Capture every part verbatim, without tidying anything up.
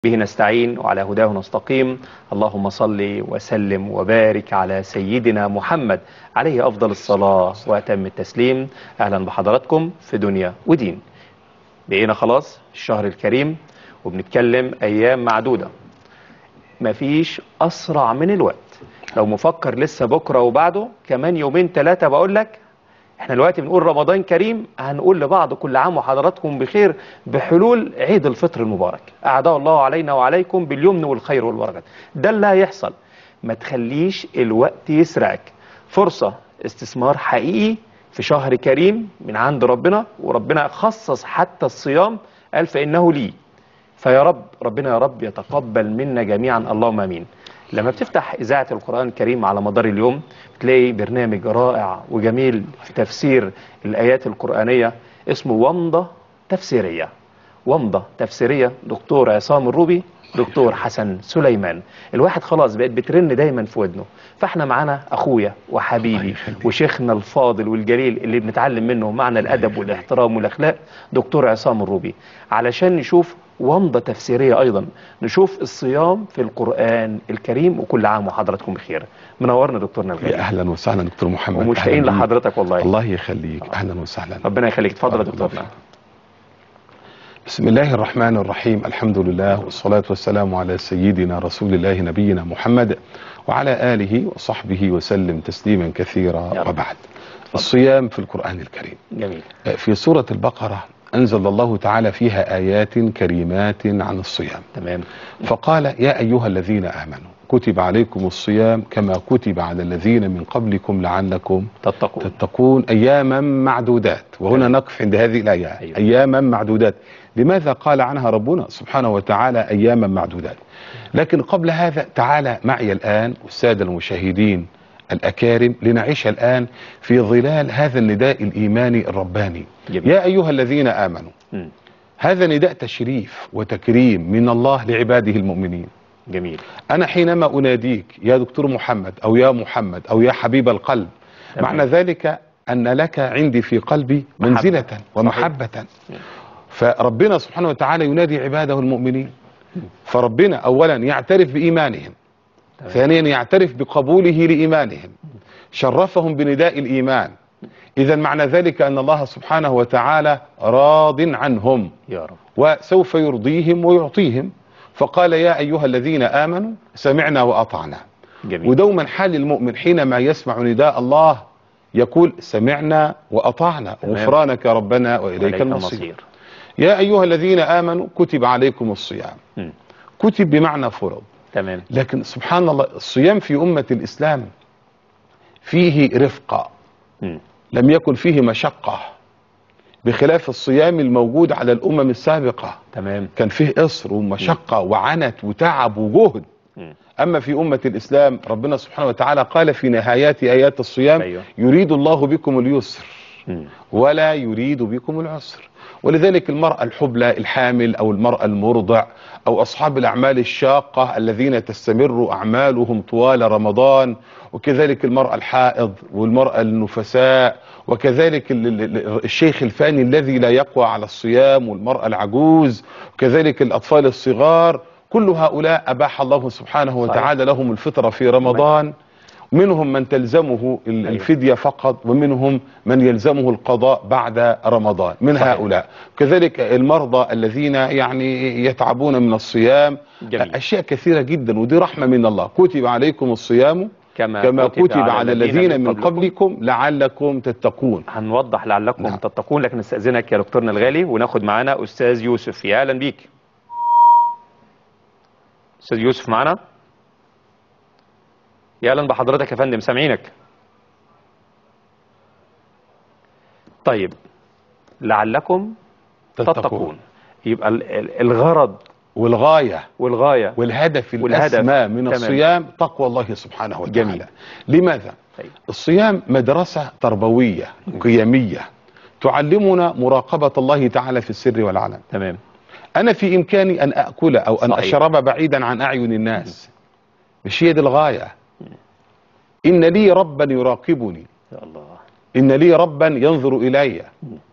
به نستعين وعلى هداه نستقيم. اللهم صل وسلم وبارك على سيدنا محمد عليه أفضل الصلاة وأتم التسليم. أهلا بحضراتكم في دنيا ودين. بقينا خلاص الشهر الكريم وبنتكلم أيام معدودة، مفيش أسرع من الوقت. لو مفكر لسه بكرة وبعده كمان يومين ثلاثة، بقول لك احنا دلوقتي بنقول رمضان كريم، هنقول لبعض كل عام وحضراتكم بخير بحلول عيد الفطر المبارك. أعداء الله علينا وعليكم باليمن والخير والبركة. ده اللي هيحصل. ما تخليش الوقت يسرقك. فرصة استثمار حقيقي في شهر كريم من عند ربنا، وربنا خصص حتى الصيام، قال فإنه لي. فيا رب ربنا يا رب يتقبل منا جميعا، اللهم امين. لما بتفتح إذاعة القرآن الكريم على مدار اليوم بتلاقي برنامج رائع وجميل في تفسير الآيات القرآنية اسمه ومضة تفسيرية. ومضة تفسيرية، دكتور عصام الروبي، دكتور حسن سليمان. الواحد خلاص بقت بترن دايما في ودنه. فاحنا معانا أخويا وحبيبي وشيخنا الفاضل والجليل اللي بنتعلم منه معنى الأدب والاحترام والأخلاق، دكتور عصام الروبي، علشان نشوف ومضة تفسيرية أيضا، نشوف الصيام في القرآن الكريم. وكل عام وحضراتكم بخير. منورنا دكتورنا الغالي. أهلا وسهلا دكتور محمد، ومشتاقين لحضرتك والله. الله يخليك. أهلا وسهلا. ربنا يخليك. اتفضل يا دكتورنا. بسم الله الرحمن الرحيم. الحمد لله والصلاة والسلام على سيدنا رسول الله نبينا محمد وعلى آله وصحبه وسلم تسليما كثيرا. وبعد، الصيام في القرآن الكريم. جميل. في سورة البقرة أنزل الله تعالى فيها آيات كريمات عن الصيام. تمام. فقال يا أيها الذين آمنوا كتب عليكم الصيام كما كتب على الذين من قبلكم لعلكم تتقون, تتقون أياما معدودات. وهنا نقف عند هذه الآية. أيوة. أياما معدودات. لماذا قال عنها ربنا سبحانه وتعالى أياما معدودات؟ لكن قبل هذا تعالى معي الآن والسادة المشاهدين الأكارم لنعيش الآن في ظلال هذا النداء الإيماني الرباني. جميل. يا أيها الذين آمنوا. م. هذا نداء تشريف وتكريم من الله لعباده المؤمنين. جميل. أنا حينما أناديك يا دكتور محمد أو يا محمد أو يا حبيب القلب، تمام. معنى ذلك أن لك عندي في قلبي منزلة محبة. ومحبة. صحيح. فربنا سبحانه وتعالى ينادي عباده المؤمنين. فربنا أولا يعترف بإيمانهم، تمام. ثانيا يعترف بقبوله لإيمانهم، شرفهم بنداء الإيمان. إذا معنى ذلك أن الله سبحانه وتعالى راض عنهم يا رب، وسوف يرضيهم ويعطيهم. فقال يا أيها الذين آمنوا سمعنا وأطعنا. جميل. ودوما حال المؤمن حينما يسمع نداء الله يقول سمعنا وأطعنا، غفرانك ربنا وإليك المصير. يا أيها الذين آمنوا كتب عليكم الصيام. م. كتب بمعنى فرض. تمام. لكن سبحان الله الصيام في أمة الإسلام فيه رفقة، م. لم يكن فيه مشقة، بخلاف الصيام الموجود على الأمم السابقة. تمام. كان فيه إصر ومشقة وعنت وتعب وجهد. م. أما في أمة الإسلام ربنا سبحانه وتعالى قال في نهايات آيات الصيام أيوه. يريد الله بكم اليسر م. ولا يريد بكم العسر. ولذلك المرأة الحبلى الحامل أو المرأة المرضع أو أصحاب الأعمال الشاقة الذين تستمر أعمالهم طوال رمضان، وكذلك المرأة الحائض والمرأة النفساء، وكذلك الشيخ الفاني الذي لا يقوى على الصيام، والمرأة العجوز، وكذلك الأطفال الصغار، كل هؤلاء أباح الله سبحانه وتعالى لهم الفطرة في رمضان. منهم من تلزمه الفدية فقط، ومنهم من يلزمه القضاء بعد رمضان من صحيح. هؤلاء كذلك المرضى الذين يعني يتعبون من الصيام. جميل. أشياء كثيرة جدا، ودي رحمة من الله. كتب عليكم الصيام كما, كما كتب, كتب على, على الذين من قبلكم لعلكم تتقون. هنوضح لعلكم نعم. تتقون، لكن نستأذنك يا دكتورنا الغالي وناخد معانا أستاذ يوسف. يا أهلا بيك أستاذ يوسف. معنا؟ يا اهلا بحضرتك يا فندم، سامعينك. طيب، لعلكم تتقون, تتقون. يبقى الغرض والغاية والغاية والهدف الأسمى من تمام. الصيام تقوى الله سبحانه وتعالى. جميل. لماذا؟ طيب. الصيام مدرسة تربوية قيمية تعلمنا مراقبة الله تعالى في السر والعلن. تمام. أنا في إمكاني أن أأكل أو أن صحيح. أشرب بعيدا عن أعين الناس، مش هي دي الغاية. إن لي ربا يراقبني، يا الله. إن لي ربا ينظر إلي،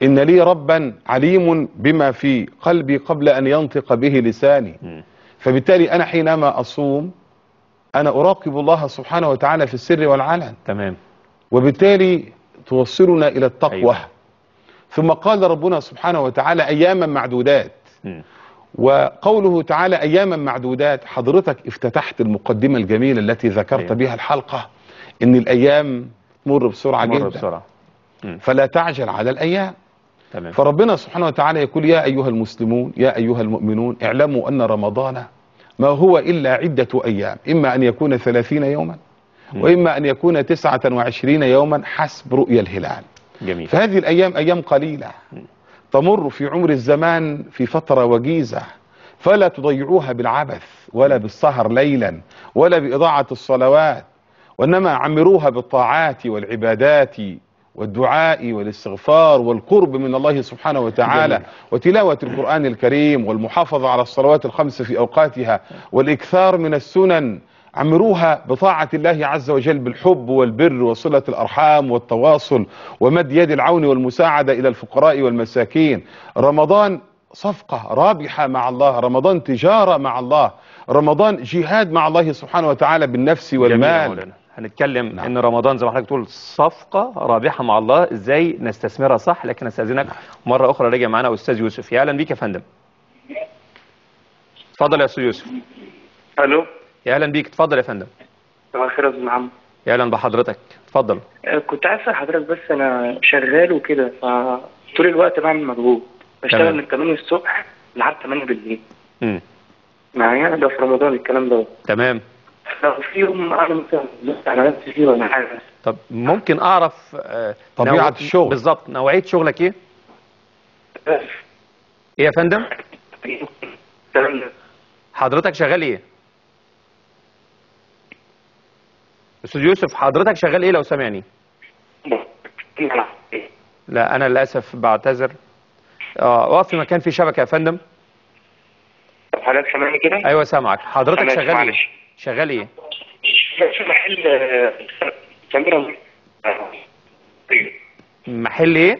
إن لي ربا عليم بما في قلبي قبل أن ينطق به لساني. م. فبالتالي أنا حينما أصوم أنا أراقب الله سبحانه وتعالى في السر والعلن. تمام. وبالتالي توصلنا إلى التقوى. أيوة. ثم قال ربنا سبحانه وتعالى أياما معدودات. م. وقوله تعالى أياما معدودات، حضرتك افتتحت المقدمة الجميلة التي ذكرت أيوة. بها الحلقة، إن الأيام تمر بسرعة جدا بسرعة. فلا تعجل على الأيام. تمام. فربنا سبحانه وتعالى يقول يا أيها المسلمون يا أيها المؤمنون اعلموا أن رمضان ما هو إلا عدة أيام، إما أن يكون ثلاثين يوما م. وإما أن يكون تسعة وعشرين يوما حسب رؤية الهلال. جميل. فهذه الأيام أيام قليلة م. تمر في عمر الزمان في فترة وجيزة، فلا تضيعوها بالعبث ولا بالسهر ليلا ولا بإضاعة الصلوات، وإنما عمروها بالطاعات والعبادات والدعاء والاستغفار والقرب من الله سبحانه وتعالى. جميل. وتلاوة القرآن الكريم والمحافظة على الصلوات الخمس في أوقاتها والإكثار من السنن. عمروها بطاعة الله عز وجل بالحب والبر وصلة الأرحام والتواصل ومد يد العون والمساعدة إلى الفقراء والمساكين. رمضان صفقة رابحة مع الله، رمضان تجارة مع الله، رمضان جهاد مع الله سبحانه وتعالى بالنفس والمال. هنتكلم نعم. ان رمضان زي ما حضرتك تقول صفقة رابحة مع الله، ازاي نستثمرها صح. لكن استاذنك نعم. مرة اخرى راجع معانا استاذ يوسف. يا اهلا بيك يا فندم. اتفضل يا استاذ يوسف. الو. يا اهلا بيك، اتفضل يا فندم. صباح الخير يا استاذ محمد. يا اهلا بحضرتك، اتفضل. كنت عايز اسال حضرتك، بس انا شغال وكده فطول الوقت بعمل مجهود، بشتغل من تمانية الصبح لحد تمانية بالليل. امم معايا ده في رمضان الكلام ده. تمام. لو في يوم انا مثلا زدت على نفسي فيه ولا حاجه. طب ممكن اعرف آه طبيعه نوع... الشغل بالظبط، نوعيه شغلك ايه؟ ايه يا فندم؟ حضرتك شغال ايه؟ استاذ يوسف حضرتك شغال ايه لو سامعني؟ لا انا للاسف بعتذر. اه اقف في مكان فيه شبكه يا فندم. طب حضرتك سامعني كده؟ ايوه سامعك. حضرتك شغال ايه؟ شغال ايه؟ في محل كاميرا. محل ايه؟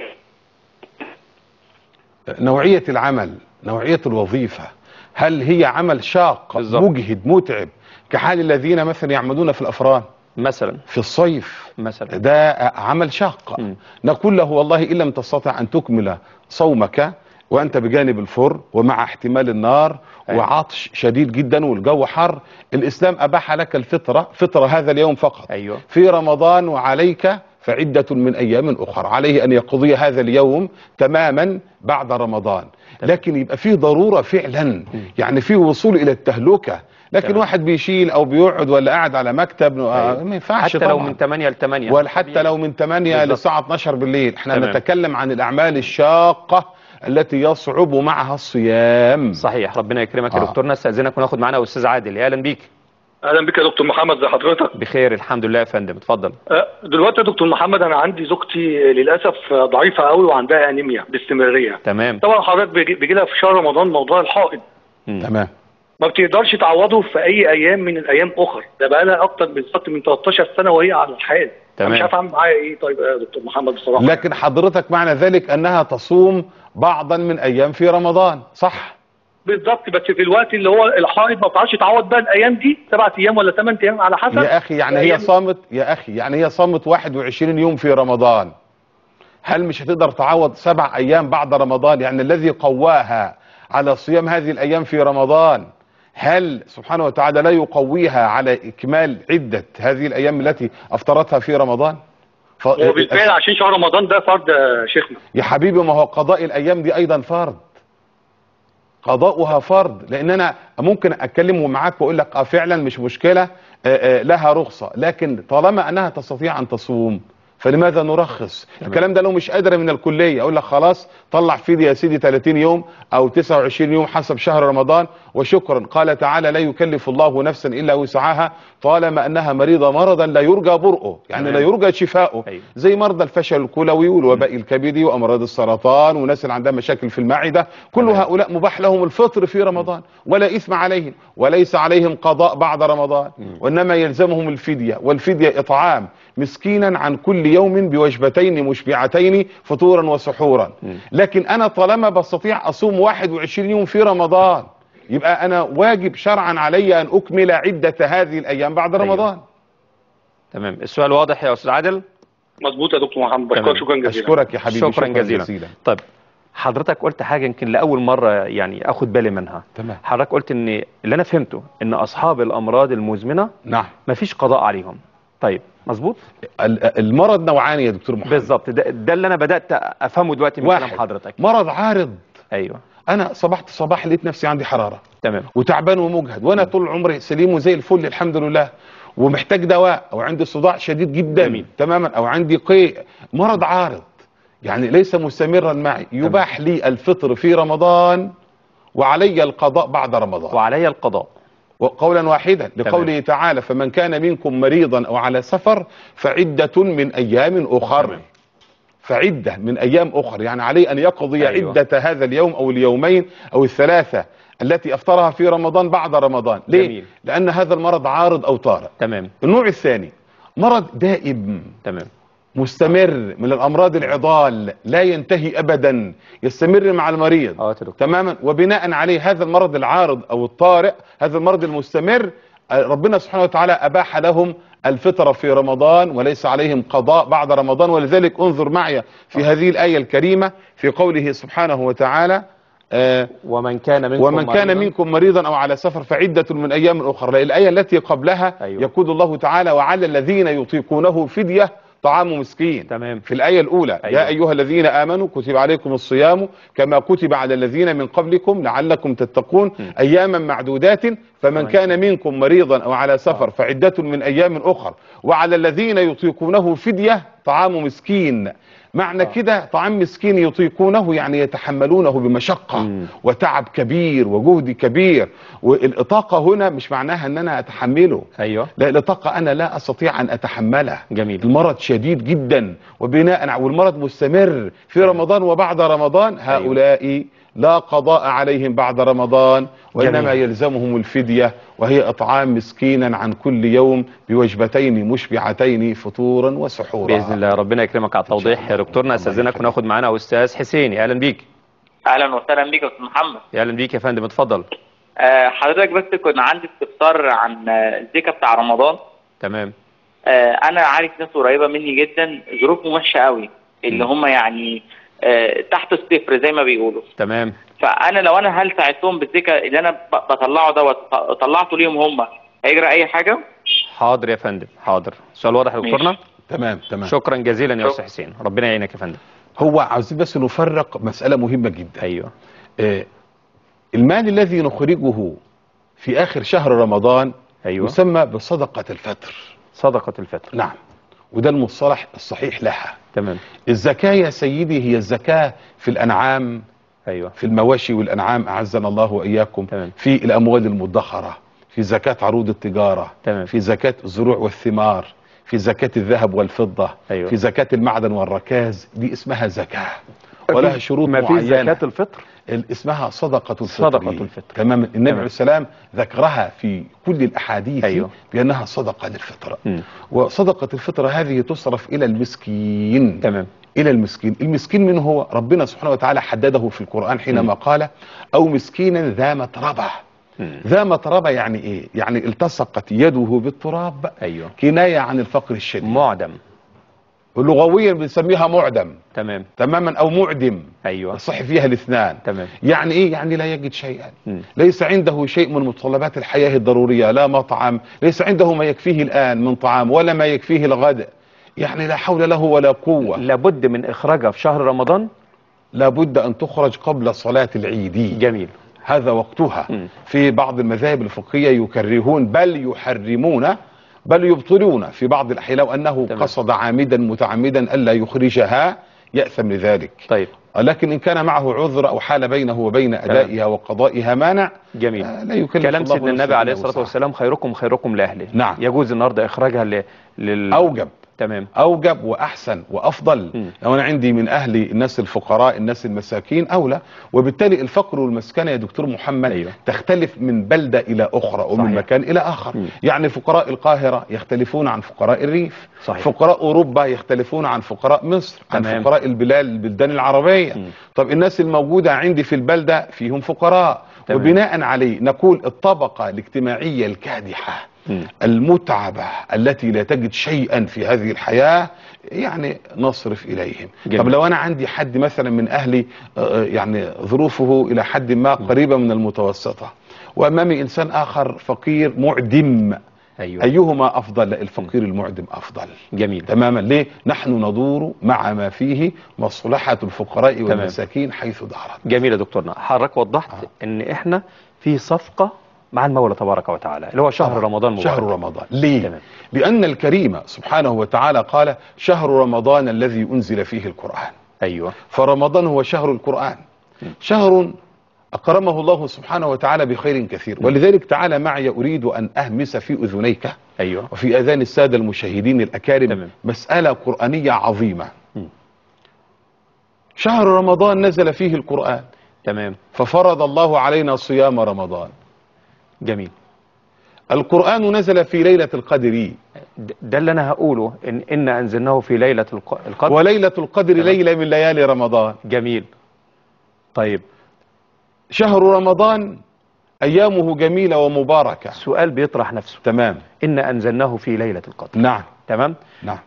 نوعية العمل، نوعية الوظيفة، هل هي عمل شاق بالزبط. مجهد متعب كحال الذين مثلا يعملون في الأفران مثلا في الصيف مثلا، ده عمل شاق. م. نقول له والله إن لم تستطع أن تكمل صومك وأنت بجانب الفر ومع احتمال النار أيوة. وعطش شديد جدا والجو حر، الإسلام أباح لك الفطرة، فطرة هذا اليوم فقط أيوة. في رمضان، وعليك فعدة من أيام أخرى، عليه أن يقضي هذا اليوم تماما بعد رمضان. لكن يبقى فيه ضرورة فعلا، يعني فيه وصول إلى التهلكة. لكن تمام. واحد بيشيل او بيقعد ولا قاعد على مكتب أيوة. ما ينفعش حتى طبعا. لو من تمانية ل تمانية ولا حتى لو من تمانية للساعة اتناشر بالليل. احنا تمام. نتكلم عن الأعمال الشاقة التي يصعب معها الصيام. صحيح. ربنا يكرمك آه. يا دكتورنا. استاذنك وناخد معانا استاذ عادل. اهلا بيك. اهلا بك يا دكتور محمد، زي حضرتك؟ بخير الحمد لله يا فندم، اتفضل. دلوقتي يا دكتور محمد انا عندي زوجتي للاسف ضعيفه قوي وعندها انيميا باستمراريه. تمام. طبعا حضرتك بيجي لها في شهر رمضان موضوع الحائض. تمام. ما بتقدرش تعوضه في اي ايام من الايام اخرى، ده بقى لها اكتر بالظبط من تلتاشر سنه وهي على الحال. تمام. مش عارف اعمل معايا ايه. طيب يا دكتور محمد بصراحه. لكن حضرتك معنى ذلك انها تصوم بعضا من ايام في رمضان، صح؟ بالظبط، بس في الوقت اللي هو الحائض ما بتعرفش تعوض بقى الايام دي، سبعة ايام ولا ثمان ايام على حسب. يا اخي يعني هي صامت يا اخي يعني هي صامت واحد وعشرين يوم في رمضان، هل مش هتقدر تعوض سبع ايام بعد رمضان؟ يعني الذي قواها على صيام هذه الايام في رمضان، هل سبحانه وتعالى لا يقويها على اكمال عدة هذه الايام التي افطرتها في رمضان؟ ف... هو بالفعل عشان شهر رمضان ده فرض يا شيخنا. يا حبيبي ما هو قضاء الايام دي ايضا فرض، قضاؤها فرض. لان انا ممكن اتكلم معاك واقول لك اه فعلا مش مشكله، آآ آآ لها رخصه، لكن طالما انها تستطيع ان تصوم فلماذا نرخص؟ الكلام ده لو مش قادره من الكليه اقول لك خلاص طلع فدية يا سيدي ثلاثين يوم او تسعة وعشرين يوم حسب شهر رمضان وشكرا. قال تعالى لا يكلف الله نفسا الا وسعها طالما انها مريضه مرضا لا يرجى برؤه، يعني لا يرجى شفاؤه. زي مرضى الفشل الكلوي والوباء الكبدي وامراض السرطان والناس اللي عندها مشاكل في المعده، كل هؤلاء مباح لهم الفطر في رمضان ولا اثم عليهم، وليس عليهم قضاء بعد رمضان، وانما يلزمهم الفديه، والفديه اطعام مسكينا عن كل كل يوم بوجبتين مشبعتين فطورا وسحورا. لكن أنا طالما بستطيع أصوم واحد وعشرين يوم في رمضان، يبقى أنا واجب شرعا علي أن أكمل عدة هذه الأيام بعد رمضان. أيوه. تمام. السؤال واضح يا أستاذ عادل؟ مظبوط يا دكتور محمد، بشكرك شكرا جزيلا. أشكرك يا حبيبي، شكرا, شكرا جزيلا. جزيلا. طيب حضرتك قلت حاجة يمكن لأول مرة يعني أخد بالي منها. تمام. حضرتك قلت إن اللي أنا فهمته إن أصحاب الأمراض المزمنة نعم مفيش قضاء عليهم. طيب مظبوط؟ المرض نوعان يا دكتور محمد. بالظبط، ده, ده اللي أنا بدأت أفهمه دلوقتي من كلام حضرتك. مرض عارض. أيوه. أنا صبحت صباح لقيت نفسي عندي حرارة. تمام. وتعبان ومجهد، وأنا م. طول عمري سليم وزي الفل الحمد لله، ومحتاج دواء، أو عندي صداع شديد جدا. جميل. تماما، أو عندي قيء. مرض عارض يعني ليس مستمرا معي، يباح لي الفطر في رمضان وعلي القضاء بعد رمضان. وعلي القضاء وقولا واحدا لقوله تعالى: فمن كان منكم مريضا أو على سفر فعدة من أيام أخر. تمام. فعدة من أيام أخر يعني عليه أن يقضي أيوة. عدة هذا اليوم أو اليومين أو الثلاثة التي أفطرها في رمضان بعد رمضان. ليه؟ جميل. لأن هذا المرض عارض أو طارئ. تمام. النوع الثاني مرض دائم. تمام. مستمر من الأمراض العضال لا ينتهي أبدا، يستمر مع المريض. آه تماما. وبناء عليه هذا المرض العارض أو الطارئ، هذا المرض المستمر، ربنا سبحانه وتعالى أباح لهم الفطر في رمضان وليس عليهم قضاء بعد رمضان. ولذلك انظر معي في هذه الآية الكريمة في قوله سبحانه وتعالى: آه ومن كان منكم ومن كان مريضا منكم مريضا أو على سفر فعدة من أيام أخرى. الآية التي قبلها أيوه. يقول الله تعالى: وعلى الذين يطيقونه فدية طعام مسكين. تمام. في الآية الأولى أيوة. يا أيها الذين آمنوا كتب عليكم الصيام كما كتب على الذين من قبلكم لعلكم تتقون م. أياما معدودات فمن كان منكم مريضا أو على سفر فعدة من أيام أخر وعلى الذين يطيقونه فدية طعام مسكين. معنى آه. كده طعام مسكين يطيقونه يعني يتحملونه بمشقة م. وتعب كبير وجهد كبير. والإطاقة هنا مش معناها أن أنا أتحمله. أيوة. لا، الإطاقة أنا لا أستطيع أن أتحمله. جميل. المرض شديد جدا وبناء والمرض مستمر في رمضان وبعد رمضان. هؤلاء أيوة. لا قضاء عليهم بعد رمضان، وإنما جميل. يلزمهم الفدية، وهي إطعام مسكينا عن كل يوم بوجبتين مشبعتين فطورا وسحورا. بإذن الله. ربنا يكرمك على التوضيح يا دكتورنا. استاذنك وناخد معانا أستاذ حسين. أهلا بيك. أهلا وسهلا بيك يا أستاذ محمد. أهلا بيك يا فندم، اتفضل. أه حضرتك بس كنت عندي استفسار عن الزكاة بتاع رمضان. تمام. أه أنا عارف ناس قريبة مني جدا ظروفهم وحشة قوي، اللي هم يعني أه تحت الصفر زي ما بيقولوا. تمام. فانا لو انا هل ساعدتهم بالزكاه اللي انا بطلعه دوت طلعته ليهم هم، هيجرى اي حاجه؟ حاضر يا فندم، حاضر. السؤال واضح يا دكتورنا؟ تمام تمام. شكرا جزيلا يا استاذ حسين، ربنا يعينك يا فندم. هو عاوزين بس نفرق مساله مهمه جدا. ايوه. آه المال الذي نخرجه في اخر شهر رمضان ايوه يسمى بصدقه الفطر. صدقه الفطر. نعم، وده المصطلح الصحيح لها. تمام. الزكاه يا سيدي هي الزكاه في الانعام. أيوة. في المواشي والأنعام أعزنا الله وإياكم. تمام. في الأموال المدخرة، في زكاة عروض التجارة. تمام. في زكاة الزروع والثمار، في زكاة الذهب والفضة. أيوة. في زكاة المعدن والركاز. دي اسمها زكاة ولها شروط ما معينة. في زكاة الفطر اسمها صدقة الفطر. صدقة الفطر. تمام. النبي عليه السلام ذكرها في كل الأحاديث. أيوة. بأنها صدقة للفطر. م. وصدقة الفطر هذه تصرف إلى المسكين. تمام. إلى المسكين. المسكين من هو؟ ربنا سبحانه وتعالى حدده في القرآن حينما م. قال: أو مسكينا ذا متربة. ذا متربة يعني إيه؟ يعني التصقت يده بالتراب. أيوة. كناية عن الفقر الشديد. معدم. لغويا بنسميها معدم. تمام. تماما. أو معدم. أيوة. صح فيها الاثنان. تمام. يعني إيه؟ يعني لا يجد شيئا. م. ليس عنده شيء من متطلبات الحياة الضرورية، لا مطعم، ليس عنده ما يكفيه الآن من طعام ولا ما يكفيه الغد، يعني لا حول له ولا قوة. لابد من إخراجها في شهر رمضان. لابد أن تخرج قبل صلاة العيد. جميل. هذا وقتها. م. في بعض المذاهب الفقهية يكرهون بل يحرمون بل يبطلون في بعض الأحيان لو أنه تمام. قصد عامدا متعمدا ألا يخرجها يأثم لذلك. طيب. لكن إن كان معه عذر أو حال بينه وبين أدائها وقضائها مانع. جميل. آه لا يكلف كلام سيدنا النبي عليه الصلاة والسلام: خيركم خيركم لأهله. نعم. يجوز النهارده إخراجها ل... لل... أوجب تمام. اوجب واحسن وافضل. م. لو انا عندي من اهلي الناس الفقراء الناس المساكين اولى، وبالتالي الفقر والمسكنه يا دكتور محمد أيوة. تختلف من بلده الى اخرى ومن صحيح. مكان الى اخر. م. يعني فقراء القاهره يختلفون عن فقراء الريف. صحيح. فقراء اوروبا يختلفون عن فقراء مصر. تمام. عن فقراء البلاد البلدان العربيه. م. طب الناس الموجوده عندي في البلده فيهم فقراء. تمام. وبناء عليه نقول الطبقه الاجتماعيه الكادحه المتعبة التي لا تجد شيئا في هذه الحياة يعني نصرف إليهم. جميل. طب لو أنا عندي حد مثلا من أهلي يعني ظروفه إلى حد ما قريبة من المتوسطة، وأمامي إنسان آخر فقير معدم، أيوة. أيهما أفضل؟ الفقير المعدم أفضل. جميل. تماما. ليه؟ نحن ندور مع ما فيه مصلحة الفقراء والمساكين حيث دارت. جميل يا دكتورنا، حضرتك وضحت آه. إن إحنا في صفقة مع المولى تبارك وتعالى اللي هو شهر رمضان مبارك. شهر رمضان. ليه؟ تمام. لأن الكريم سبحانه وتعالى قال شهر رمضان الذي أنزل فيه القرآن. أيوة. فرمضان هو شهر القرآن. م. شهر أكرمه الله سبحانه وتعالى بخير كثير. م. ولذلك تعالى معي أريد أن أهمس في أذنيك أيوة. وفي أذان السادة المشاهدين الأكارم تمام. مسألة قرآنية عظيمة. م. شهر رمضان نزل فيه القرآن. تمام. ففرض الله علينا صيام رمضان. جميل. القرآن نزل في ليلة القدر. ده اللي أنا هقوله، إن إن أنزلناه في ليلة القدر، وليلة القدر ليلة من ليالي رمضان. جميل. طيب شهر رمضان أيامه جميلة ومباركة. سؤال بيطرح نفسه. تمام. إن أنزلناه في ليلة القدر. نعم. تمام. نعم.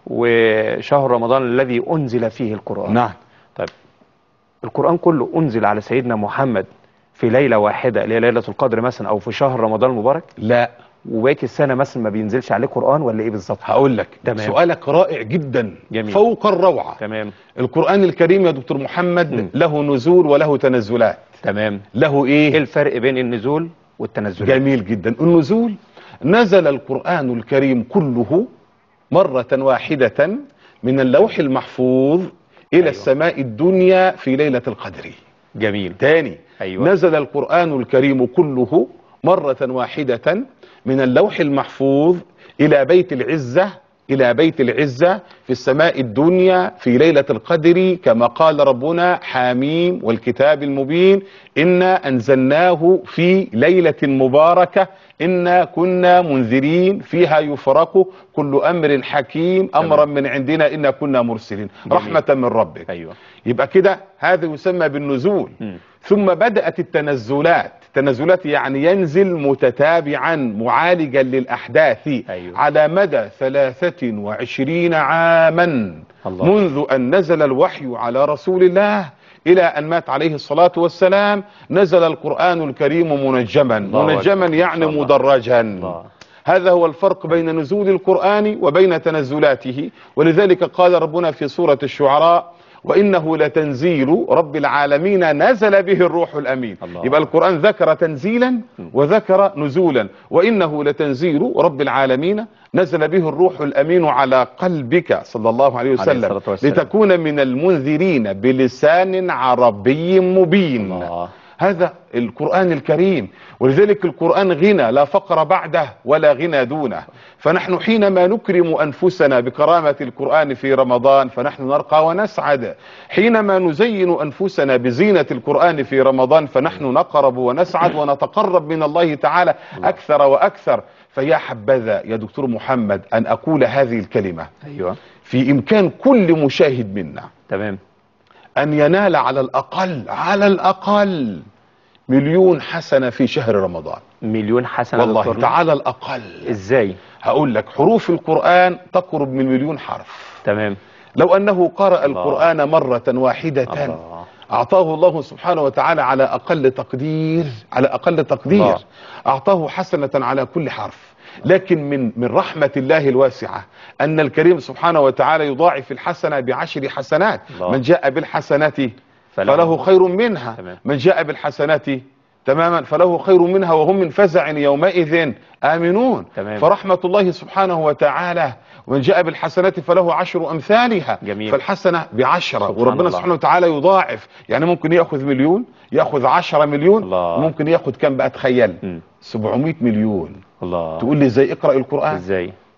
وشهر رمضان الذي أنزل فيه القرآن. نعم. طيب القرآن كله أنزل على سيدنا محمد في ليلة واحدة اللي هي ليلة القدر مثلا، أو في شهر رمضان المبارك؟ لا. وباقي السنة مثلا ما بينزلش عليه قرآن ولا إيه بالظبط؟ هقول لك. تمام. سؤالك رائع جدا. جميل. فوق الروعة. تمام. القرآن الكريم يا دكتور محمد م. له نزول وله تنزلات. تمام. له إيه؟ إيه الفرق بين النزول والتنزلات؟ جميل جدا. النزول نزل القرآن الكريم كله مرة واحدة من اللوح المحفوظ إلى أيوة. السماء الدنيا في ليلة القدر. جميل. تاني. أيوة. نزل القرآن الكريم كله مرة واحدة من اللوح المحفوظ إلى بيت العزة إلى بيت العزة في السماء الدنيا في ليلة القدر، كما قال ربنا حاميم والكتاب المبين إنا أنزلناه في ليلة مباركة إنا كنا منذرين فيها يفرق كل أمر حكيم أمرا من عندنا إنا كنا مرسلين رحمة من ربك. أيوة. يبقى كده هذا يسمى بالنزول. م. ثم بدأت التنزلات. التنزلات يعني ينزل متتابعا معالجا للأحداث. أيوة. على مدى ثلاثة وعشرين عاما الله. منذ أن نزل الوحي على رسول الله إلى أن مات عليه الصلاة والسلام نزل القرآن الكريم منجما. منجما يعني مدرجا. الله. هذا هو الفرق بين نزول القرآن وبين تنزلاته. ولذلك قال ربنا في سورة الشعراء وإنه لتنزيل رب العالمين نزل به الروح الأمين. الله. يبقى القرآن ذكر تنزيلا وذكر نزولا. وإنه لتنزيل رب العالمين نزل به الروح الأمين على قلبك صلى الله عليه وسلم لتكون من المنذرين بلسان عربي مبين. الله. هذا القرآن الكريم. ولذلك القرآن غنى لا فقر بعده ولا غنى دونه. فنحن حينما نكرم أنفسنا بكرامة القرآن في رمضان فنحن نرقى ونسعد. حينما نزين أنفسنا بزينة القرآن في رمضان فنحن نقرب ونسعد ونتقرب من الله تعالى أكثر وأكثر. فيا حبذا يا دكتور محمد أن أقول هذه الكلمة. أيوة. في إمكان كل مشاهد منا. تمام. أن ينال على الأقل على الأقل مليون حسنة في شهر رمضان. مليون حسنة والله دكتورنا؟ تعالى الأقل. إزاي؟ هقول لك. حروف القرآن تقرب من مليون حرف. تمام. لو أنه قرأ الله. القرآن مرة واحدة الله. أعطاه الله سبحانه وتعالى على أقل تقدير على أقل تقدير الله. أعطاه حسنة على كل حرف. لكن من من رحمة الله الواسعة أن الكريم سبحانه وتعالى يضاعف الحسنة بعشر حسنات. الله. من جاء بالحسنات فله خير منها. تمام. من جاء بالحسنات تماما فله خير منها وهم من فزع يومئذ آمنون. تمام. فرحمة الله سبحانه وتعالى ومن جاء بالحسنات فله عشر أمثالها. جميل. فالحسنة بعشرة وربنا الله. سبحانه وتعالى يضاعف. يعني ممكن يأخذ مليون يأخذ عشرة مليون الله. ممكن يأخذ كم بقى تخيل؟ م. سبعمائة مليون. الله. تقول لي ازاي اقرأ القرآن؟ ازاي؟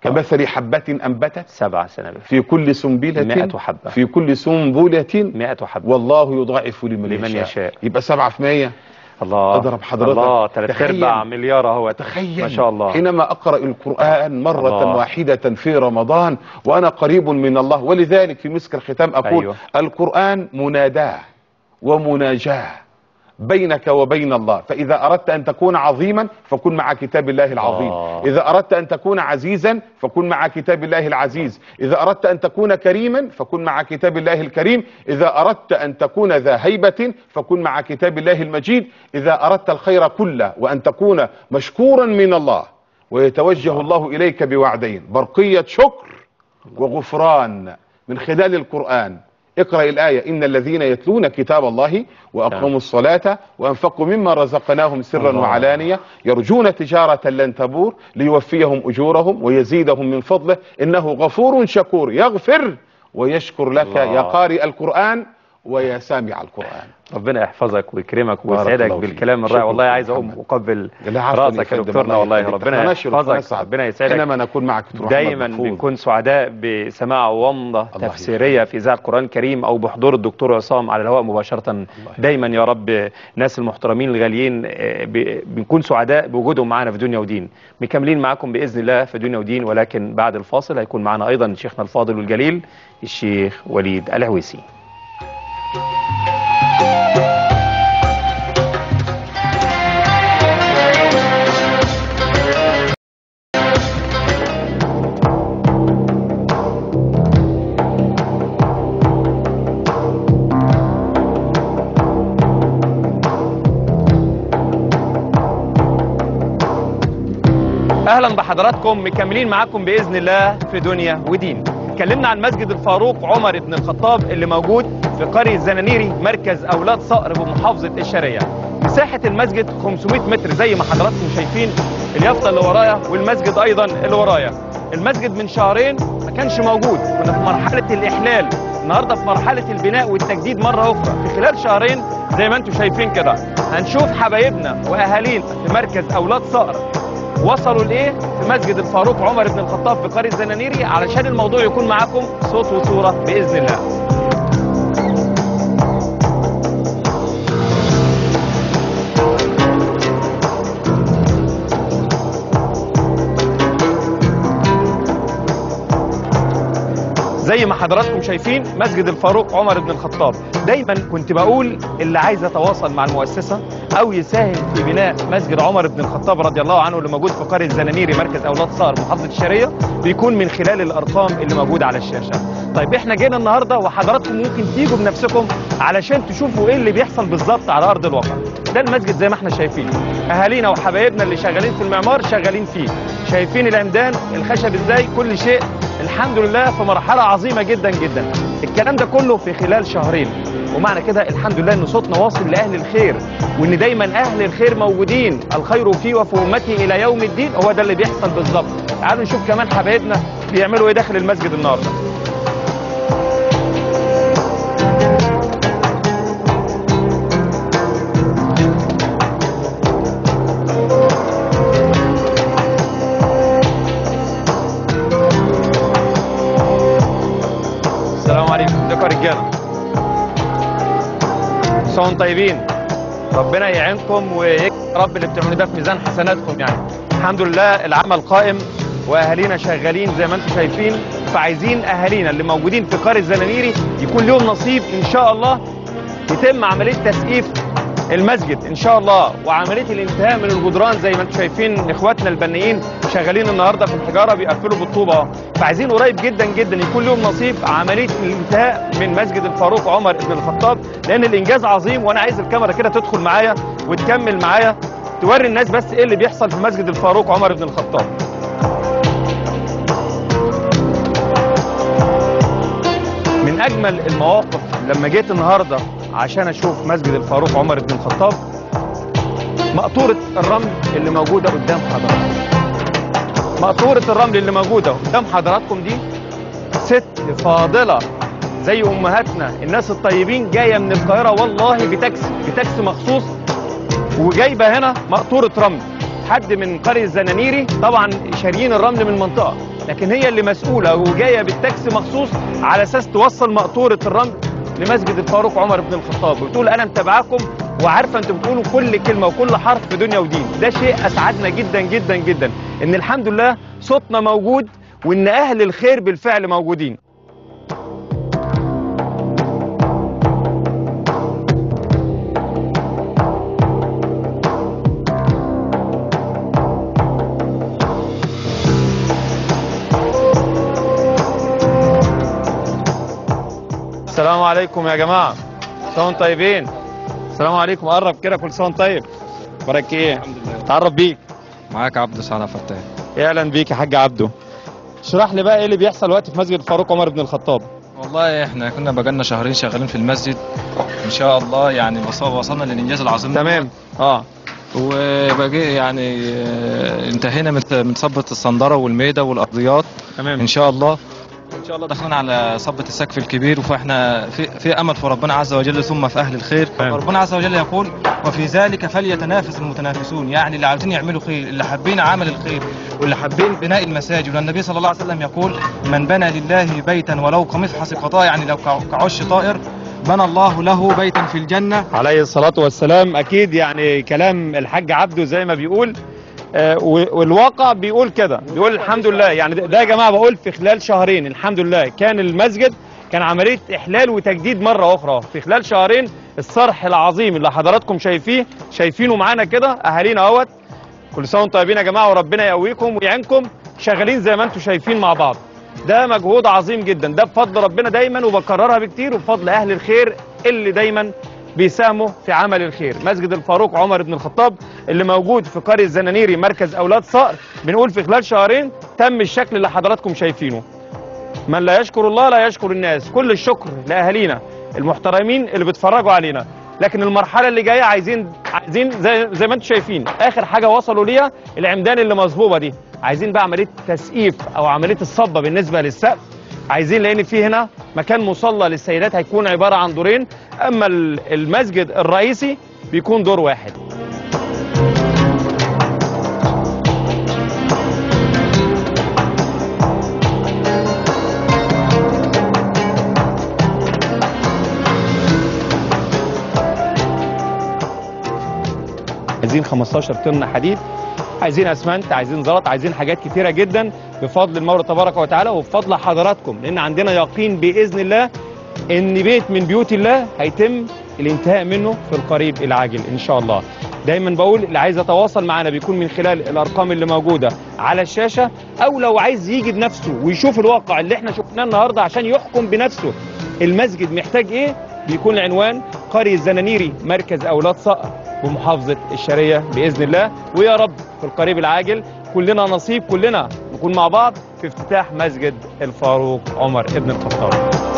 كمثل حبة أنبتت سبع سنابل في كل سنبلة مئة حبة في كل سنبلة مئة حبة والله يضاعف لمن, لمن يشاء. يشاء. يبقى سبعة في مية. الله اضرب حضرتك. الله ثلاث ارباع مليار اهو. تخيل ما شاء الله. حينما اقرأ القرآن مرة الله. واحدة في رمضان وانا قريب من الله. ولذلك في مسك الختام اقول أيوه. القرآن مناداه ومناجاه بينك وبين الله. فإذا أردت أن تكون عظيما فكن مع كتاب الله العظيم. آه. إذا أردت أن تكون عزيزا فكن مع كتاب الله العزيز. إذا أردت أن تكون كريما فكن مع كتاب الله الكريم. إذا أردت أن تكون ذا هيبة فكن مع كتاب الله المجيد. إذا أردت الخير كله وأن تكون مشكورا من الله ويتوجه الله إليك بوعدين برقية شكر وغفران من خلال القرآن. اقرأ الآية إن الذين يتلون كتاب الله وأقاموا الصلاة وأنفقوا مما رزقناهم سرا الله. وعلانية يرجون تجارة لن تبور ليوفيهم أجورهم ويزيدهم من فضله إنه غفور شكور يغفر ويشكر لك الله. يا قارئ القرآن ويا سامع القرآن. ربنا يحفظك ويكرمك بارك ويسعدك الله فيك. بالكلام الرائع. شكراً والله عايز محمد. اقوم اقبل لا عفواً يا راسك يا فندم، دكتورنا. الله والله يخليك. ربنا تنشر يحفظك ونسعد. ربنا يسعدك. حينما نكون معك دكتور دايما محمد محفوظ. بنكون سعداء بسماع ومضة الله تفسيرية في إذاعة القرآن الكريم أو بحضور الدكتور عصام على الهواء مباشرة. دايما يا رب ناس المحترمين الغاليين ب- بنكون سعداء بوجودهم معنا في دنيا ودين. مكملين معاكم بإذن الله في دنيا ودين، ولكن بعد الفاصل هيكون معنا أيضا شيخنا الفاضل والجليل الشيخ وليد العويسي. اهلا بحضراتكم، مكملين معاكم باذن الله في دنيا ودين. اتكلمنا عن مسجد الفاروق عمر بن الخطاب اللي موجود في قرية زنانيري مركز اولاد صقر بمحافظة الشرقية. مساحة المسجد خمسمائة متر زي ما حضراتكم شايفين اليافطة اللي ورايا، والمسجد ايضا اللي ورايا. المسجد من شهرين ما كانش موجود، كنا في مرحلة الاحلال، النهارده في مرحلة البناء والتجديد مرة اخرى. في خلال شهرين زي ما انتم شايفين كده هنشوف حبايبنا واهالينا في مركز اولاد صقر وصلوا لايه في مسجد الفاروق عمر بن الخطاب في قرية زنانيري، علشان الموضوع يكون معاكم صوت وصورة بإذن الله. زي ما حضراتكم شايفين مسجد الفاروق عمر بن الخطاب. دايما كنت بقول اللي عايز يتواصل مع المؤسسة او يساهم في بناء مسجد عمر بن الخطاب رضي الله عنه اللي موجود في قرية زنانيري مركز اولاد صقر محافظة الشرقية بيكون من خلال الارقام اللي موجودة على الشاشة. طيب احنا جينا النهاردة وحضراتكم ممكن تيجوا بنفسكم علشان تشوفوا ايه اللي بيحصل بالظبط على ارض الواقع. ده المسجد زي ما احنا شايفين، اهالينا وحبايبنا اللي شغالين في المعمار شغالين فيه، شايفين العمدان الخشب ازاي، كل شيء الحمد لله في مرحلة عظيمة جدا جدا. الكلام ده كله في خلال شهرين، ومعنى كده الحمد لله ان صوتنا واصل لاهل الخير، وان دايما اهل الخير موجودين، الخير في وفي امتي الى يوم الدين. هو ده اللي بيحصل بالظبط. تعالوا نشوف كمان حبايبنا بيعملوا ايه داخل المسجد النهارده. السلام عليكم، ازيكم يا رجاله؟ صوم طيبين، ربنا يعينكم ويكرم رب اللي بتعملوا ده في ميزان حسناتكم. يعني الحمد لله العمل قائم واهالينا شغالين زي ما انتم شايفين. فعايزين اهالينا اللي موجودين في قرية زنانيري يكون لهم نصيب ان شاء الله، يتم عمليه تسقيف المسجد ان شاء الله، وعمليه الانتهاء من الجدران زي ما انتم شايفين. اخواتنا البنيين شغالين النهارده في الحجاره بيقفلوا بالطوبه، فعايزين قريب جدا جدا يكون لهم نصيب عمليه الانتهاء من مسجد الفاروق عمر بن الخطاب، لان الانجاز عظيم. وانا عايز الكاميرا كده تدخل معايا وتكمل معايا توري الناس بس ايه اللي بيحصل في مسجد الفاروق عمر بن الخطاب. من اجمل المواقف لما جيت النهارده عشان اشوف مسجد الفاروق عمر بن الخطاب مقطورة الرمل اللي موجودة قدام حضراتكم. مقطورة الرمل اللي موجودة قدام حضراتكم دي ست فاضلة زي امهاتنا الناس الطيبين، جاية من القاهرة والله بتاكسي بتاكسي مخصوص، وجايبة هنا مقطورة رمل. حد من قرية زنانيري طبعا شاريين الرمل من منطقة، لكن هي اللي مسؤوله وجايه بالتاكسي مخصوص على اساس توصل مقطوره الرمل لمسجد الفاروق عمر بن الخطاب، وبتقول انا متابعاكم وعارفه انتم بتقولوا كل كلمه وكل حرف في دنيا ودين. ده شيء اسعدنا جدا جدا جدا، ان الحمد لله صوتنا موجود وان اهل الخير بالفعل موجودين. السلام عليكم يا جماعه، كل سنه وانتم طيبين. السلام عليكم، قرب كده، كل سنه وانت طيب. بارك ايه؟ الحمد لله. تعرف بيك، معاك عبده سعد فتاح. اهلا بيك يا حاج عبده. اشرح لي بقى ايه اللي بيحصل دلوقتي في مسجد الفاروق عمر بن الخطاب. والله احنا كنا بقالنا شهرين شغالين في المسجد ان شاء الله، يعني وصلنا للانجاز العظيم. تمام. اه وبقى يعني انتهينا من صبة الصندرة والميدة والارضيات. تمام ان شاء الله. ان شاء الله دخلنا على صبة السقف الكبير، فاحنا في, في امل في ربنا عز وجل ثم في اهل الخير. ربنا عز وجل يقول وفي ذلك فليتنافس المتنافسون، يعني اللي عاوزين يعملوا خير، اللي حابين عمل الخير واللي حابين بناء المساجد. والنبي صلى الله عليه وسلم يقول من بنى لله بيتا ولو كمفحص قطاع، يعني لو كعش طائر بنى الله له بيتا في الجنة عليه الصلاة والسلام. اكيد يعني كلام الحاج عبده زي ما بيقول، آه والواقع بيقول كده، بيقول الحمد لله. يعني ده يا جماعه بقول في خلال شهرين الحمد لله كان المسجد كان عمليه احلال وتجديد مره اخرى. في خلال شهرين الصرح العظيم اللي حضراتكم شايفيه شايفينه معانا كده، اهالينا اهوت. كل سنه وانتم طيبين يا جماعه، وربنا يقويكم ويعينكم، شغالين زي ما انتم شايفين مع بعض. ده مجهود عظيم جدا، ده بفضل ربنا دايما، وبكررها بكتير، وبفضل اهل الخير اللي دايما بيساهموا في عمل الخير. مسجد الفاروق عمر بن الخطاب اللي موجود في قرية الزنانيري مركز أولاد صقر، بنقول في خلال شهرين تم الشكل اللي حضراتكم شايفينه. من لا يشكر الله لا يشكر الناس. كل الشكر لأهالينا المحترمين اللي بيتفرجوا علينا، لكن المرحلة اللي جاية عايزين عايزين زي, زي ما انتم شايفين آخر حاجة وصلوا ليها العمدان اللي مصبوبة دي. عايزين بقى عملية تسقيف أو عملية الصبة بالنسبة للسقف. عايزين لان في هنا مكان مصلى للسيدات هيكون عباره عن دورين، اما المسجد الرئيسي بيكون دور واحد. عايزين خمستاشر طن حديد، عايزين اسمنت، عايزين زلط، عايزين حاجات كتيره جدا بفضل المولى تبارك وتعالى وبفضل حضراتكم، لان عندنا يقين باذن الله ان بيت من بيوت الله هيتم الانتهاء منه في القريب العاجل ان شاء الله. دايما بقول اللي عايز يتواصل معنا بيكون من خلال الارقام اللي موجوده على الشاشه، او لو عايز يجي بنفسه ويشوف الواقع اللي احنا شفناه النهارده عشان يحكم بنفسه المسجد محتاج ايه، بيكون العنوان قرية الزنانيري مركز اولاد صقر بمحافظه الشرقيه باذن الله. ويا رب في القريب العاجل كلنا نصيب، كلنا نكون مع بعض في افتتاح مسجد الفاروق عمر ابن الخطاب.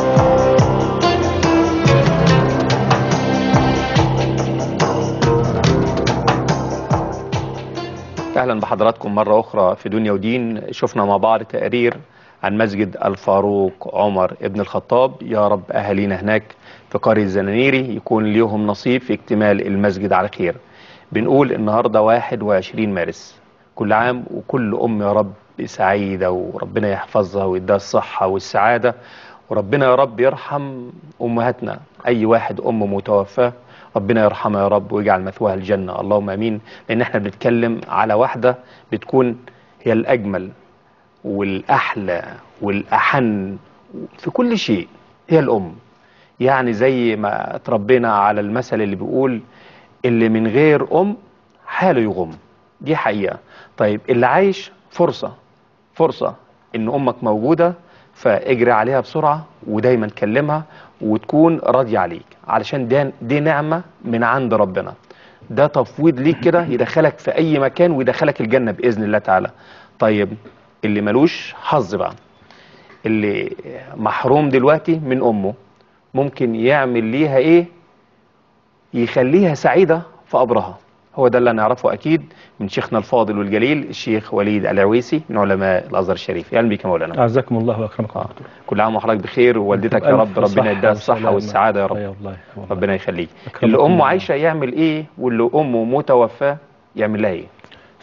اهلا بحضراتكم مره اخرى في دنيا ودين. شفنا مع بعض تقرير عن مسجد الفاروق عمر ابن الخطاب. يا رب اهالينا هناك في قرية الزنانيري يكون ليهم نصيب في اكتمال المسجد على خير. بنقول النهارده واحد وعشرين مارس، كل عام وكل ام يا رب سعيده وربنا يحفظها ويديها الصحه والسعاده، وربنا يا رب يرحم امهاتنا. اي واحد ام متوفاه ربنا يرحمها يا رب ويجعل مثواها الجنه، اللهم امين. لان احنا بنتكلم على واحده بتكون هي الاجمل والاحلى والاحن في كل شيء، هي الام. يعني زي ما اتربينا على المثل اللي بيقول اللي من غير ام حاله يغم، دي حقيقه. طيب اللي عايش فرصه فرصه ان امك موجوده، فاجري عليها بسرعه ودايما كلمها وتكون راضيه عليك، علشان دي, دي نعمه من عند ربنا. ده تفويض ليك كده يدخلك في اي مكان ويدخلك الجنه باذن الله تعالى. طيب اللي ملوش حظ بقى، اللي محروم دلوقتي من امه، ممكن يعمل ليها ايه يخليها سعيده في قبرها؟ هو ده اللي نعرفه اكيد من شيخنا الفاضل والجليل الشيخ وليد العويسي من علماء الازهر الشريف. اهلا بك يا مولانا. اعزكم الله واكرمكم. آه. كل عام وحضرتك بخير ووالدتك يا رب ربنا يديها الصحه والسعاده يا رب. الله الله ربنا يخليك. اللي امه عايشه يعمل ايه، واللي امه متوفاه يعمل لها ايه؟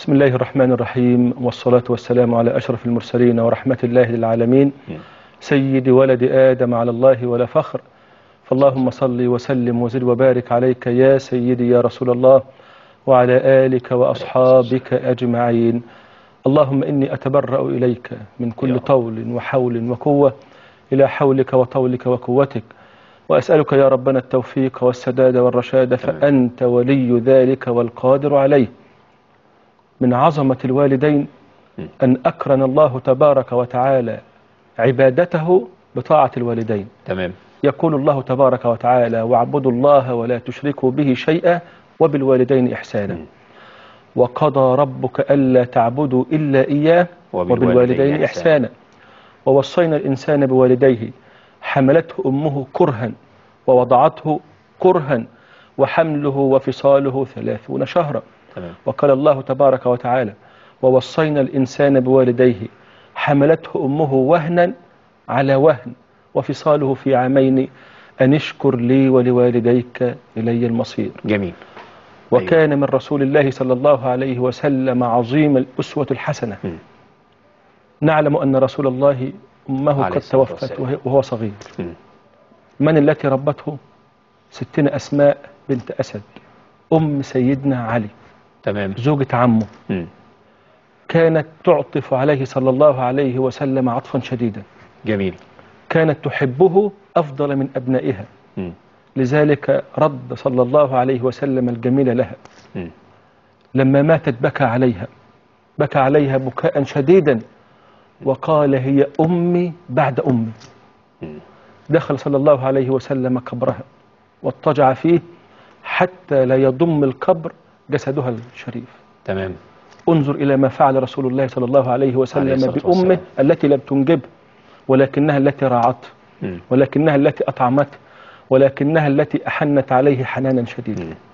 بسم الله الرحمن الرحيم، والصلاة والسلام على أشرف المرسلين ورحمة الله للعالمين سيد ولد آدم على الله ولا فخر. فاللهم صل وسلم وزد وبارك عليك يا سيدي يا رسول الله وعلى آلك وأصحابك أجمعين. اللهم إني أتبرأ إليك من كل طول وحول وقوة إلى حولك وطولك وقوتك، وأسألك يا ربنا التوفيق والسداد والرشاد، فأنت ولي ذلك والقادر عليه. من عظمة الوالدين أن أكرم الله تبارك وتعالى عبادته بطاعة الوالدين. تمام. يقول الله تبارك وتعالى: واعبدوا الله ولا تشركوا به شيئا وبالوالدين إحسانا. م. وقضى ربك ألا تعبدوا إلا إياه وبالوالدين, وبالوالدين إحسانا. ووصينا الإنسان بوالديه حملته أمه كرها ووضعته كرها وحمله وفصاله ثلاثون شهرا. تمام. وقال الله تبارك وتعالى: ووصينا الإنسان بوالديه حملته أمه وهنا على وهن وفصاله في عامين أن اشكر لي ولوالديك إلي المصير. جميل. وكان أيوة. من رسول الله صلى الله عليه وسلم عظيم الأسوة الحسنة. م. نعلم أن رسول الله أمه قد توفت وهو صغير. م. من التي ربته؟ ستنا أسماء بنت أسد أم سيدنا علي. تمام. زوجة عمه. م. كانت تعطف عليه صلى الله عليه وسلم عطفا شديدا. جميل. كانت تحبه أفضل من أبنائها. م. لذلك رد صلى الله عليه وسلم الجميل لها. م. لما ماتت بكى عليها بكى عليها بكاء شديدا وقال: هي أمي بعد أمي. م. دخل صلى الله عليه وسلم قبرها واضطجع فيه حتى لا يضم القبر جسدها الشريف. تمام. انظر إلى ما فعل رسول الله صلى الله عليه وسلم بأمه التي لم تنجبه، ولكنها التي راعته، ولكنها التي أطعمته، ولكنها التي أحنت عليه حنانا شديدا. م.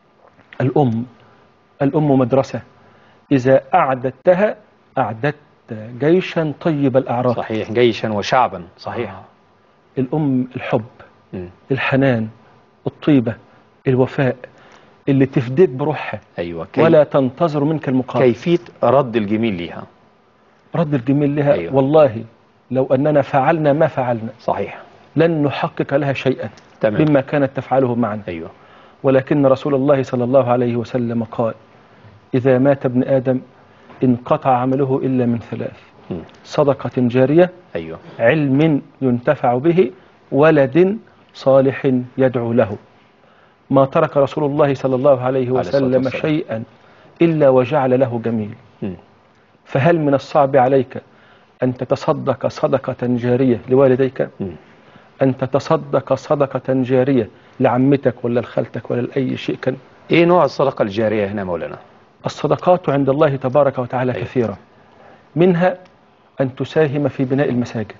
الأم الأم مدرسة، إذا أعددتها أعددت جيشا طيب الأعراق. صحيح، جيشا وشعبا. صحيح. آه. الأم الحب، م. الحنان، الطيبة، الوفاء، اللي تفديك بروحها. أيوة. كي... ولا تنتظر منك المقابل. كيفية رد الجميل لها. رد الجميل لها. أيوة. والله لو أننا فعلنا ما فعلنا صحيح لن نحقق لها شيئا. تمام. مما كانت تفعله معنا. أيوة. ولكن رسول الله صلى الله عليه وسلم قال: إذا مات ابن آدم انقطع عمله إلا من ثلاث: م. صدقة جارية. أيوة. علم ينتفع به، ولد صالح يدعو له. ما ترك رسول الله صلى الله عليه وسلم عليه شيئا إلا وجعل له جميل. م. فهل من الصعب عليك أن تتصدق صدقة جارية لوالديك؟ م. أن تتصدق صدقة جارية لعمتك ولا لخالتك ولا لأي شيء كان؟ إيه نوع الصدقة الجارية هنا مولانا؟ الصدقات عند الله تبارك وتعالى أيوة. كثيرة. منها أن تساهم في بناء المساجد،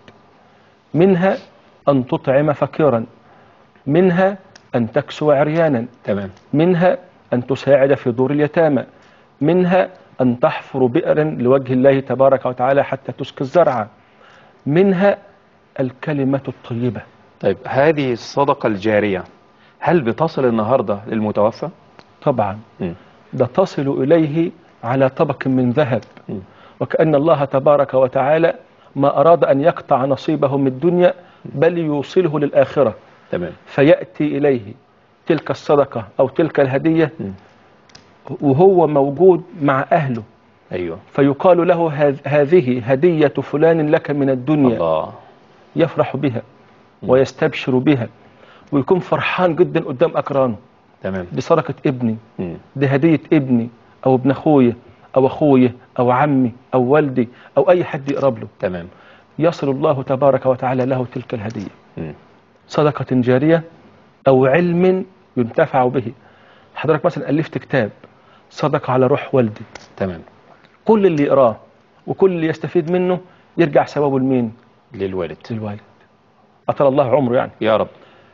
منها أن تطعم فقيرا، منها أن تكسو عريانا. تمام. منها أن تساعد في دور اليتامى، منها أن تحفر بئرا لوجه الله تبارك وتعالى حتى تسقي الزرع، منها الكلمة الطيبة. طيب هذه الصدقة الجارية هل بتصل النهاردة للمتوفى؟ طبعا. م. ده تصل إليه على طبق من ذهب. م. وكأن الله تبارك وتعالى ما أراد أن يقطع نصيبه من الدنيا بل يوصله للآخرة. تمام. فيأتي إليه تلك الصدقة أو تلك الهدية م. وهو موجود مع أهله. أيوة. فيقال له: هذه هدية فلان لك من الدنيا. الله. يفرح بها ويستبشر بها ويكون فرحان جدا قدام أقرانه. تمام. دي صدقة ابني، م. دي هدية ابني أو ابن أخويا أو أخويا أو عمي أو والدي أو أي حد يقرب له. تمام. يصل الله تبارك وتعالى له تلك الهدية. م. صدقة جارية أو علم ينتفع به. حضرتك مثلا ألفت كتاب صدقة على روح والدي. تمام. كل اللي يقراه وكل اللي يستفيد منه يرجع ثوابه لمين؟ للوالد. للوالد. أطال الله عمره يعني. يا رب.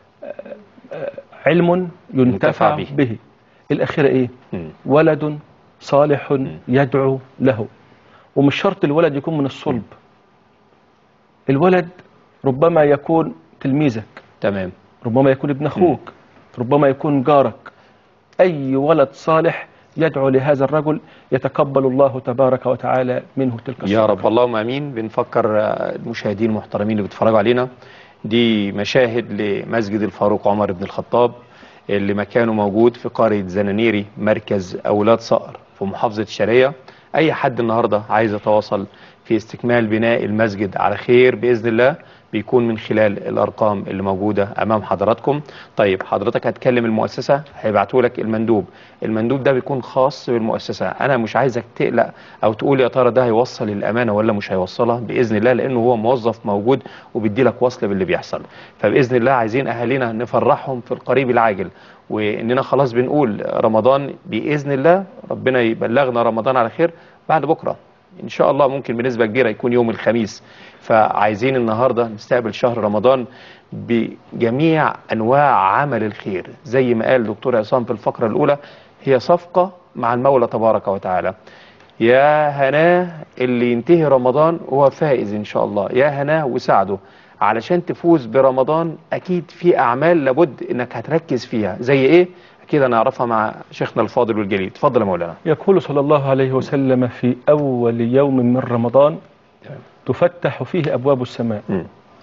علم ينتفع به. به. الأخيرة إيه؟ م. ولد صالح م. يدعو له. ومش شرط الولد يكون من الصلب. م. الولد ربما يكون تلميذك. تمام. ربما يكون ابن أخوك. م. ربما يكون جارك. أي ولد صالح يدعو لهذا الرجل يتقبل الله تبارك وتعالى منه تلك الصدقة. يا رب اللهم امين. بنفكر المشاهدين المحترمين اللي بيتفرجوا علينا، دي مشاهد لمسجد الفاروق عمر بن الخطاب اللي مكانه موجود في قرية زنانيري، مركز أولاد صقر في محافظة الشرقية. أي حد النهاردة عايز يتواصل في استكمال بناء المسجد على خير بإذن الله بيكون من خلال الأرقام اللي موجودة أمام حضراتكم. طيب حضرتك هتكلم المؤسسة، هيبعتوا لك المندوب، المندوب ده بيكون خاص بالمؤسسة. أنا مش عايزك تقلق أو تقول يا ترى ده هيوصل الأمانة ولا مش هيوصلها، بإذن الله لأنه هو موظف موجود وبيدي لك وصل باللي بيحصل. فبإذن الله عايزين أهالينا نفرحهم في القريب العاجل، وإننا خلاص بنقول رمضان بإذن الله ربنا يبلغنا رمضان على خير بعد بكرة إن شاء الله، ممكن بنسبة كبيرة يكون يوم الخميس. فعايزين النهاردة نستقبل شهر رمضان بجميع أنواع عمل الخير، زي ما قال دكتور عصام في الفقرة الأولى، هي صفقة مع المولى تبارك وتعالى. يا هناه اللي ينتهي رمضان وهو فائز إن شاء الله، يا هناه وسعده. علشان تفوز برمضان أكيد في أعمال لابد إنك هتركز فيها، زي إيه؟ أكيد أنا أعرفها مع شيخنا الفاضل والجليل. تفضل يا مولانا. يقول صلى الله عليه وسلم في أول يوم من رمضان تفتح فيه أبواب السماء، م.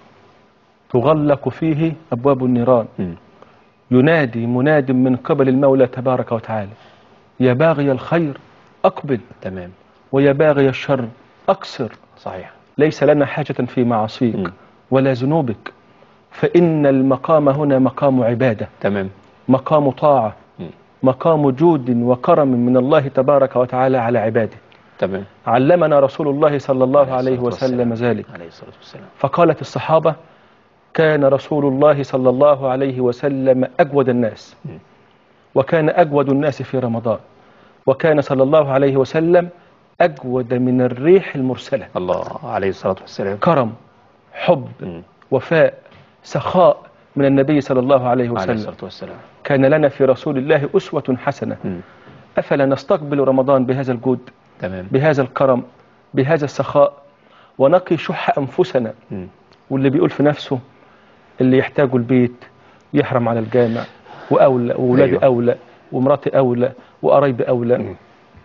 تغلق فيه أبواب النيران، م. ينادي مناد من قبل المولى تبارك وتعالى يا باغي الخير أقبل، تمام، ويا باغي الشر أقصر. صحيح. ليس لنا حاجة في معاصيك م. ولا ذنوبك، فإن المقام هنا مقام عبادة، تمام، مقام طاعة، م. مقام جود وكرم من الله تبارك وتعالى على عباده. تمام. علمنا رسول الله صلى الله عليه وسلم ذلك. عليه الصلاة والسلام. فقالت الصحابة كان رسول الله صلى الله عليه وسلم أجود الناس، م. وكان أجود الناس في رمضان، وكان صلى الله عليه وسلم أجود من الريح المرسلة. الله عليه الصلاة والسلام. كرم، حب، م. وفاء، سخاء من النبي صلى الله عليه وسلم. عليه الصلاة والسلام. كان لنا في رسول الله أسوة حسنة. م. أفلا نستقبل رمضان بهذا الجود، تمام، بهذا الكرم، بهذا السخاء، ونقي شح أنفسنا. م. واللي بيقول في نفسه اللي يحتاجه البيت يحرم على الجامع، وأولى، وولادي أيوه. أولى، ومراتي أولى، وقرايبي أولى. م.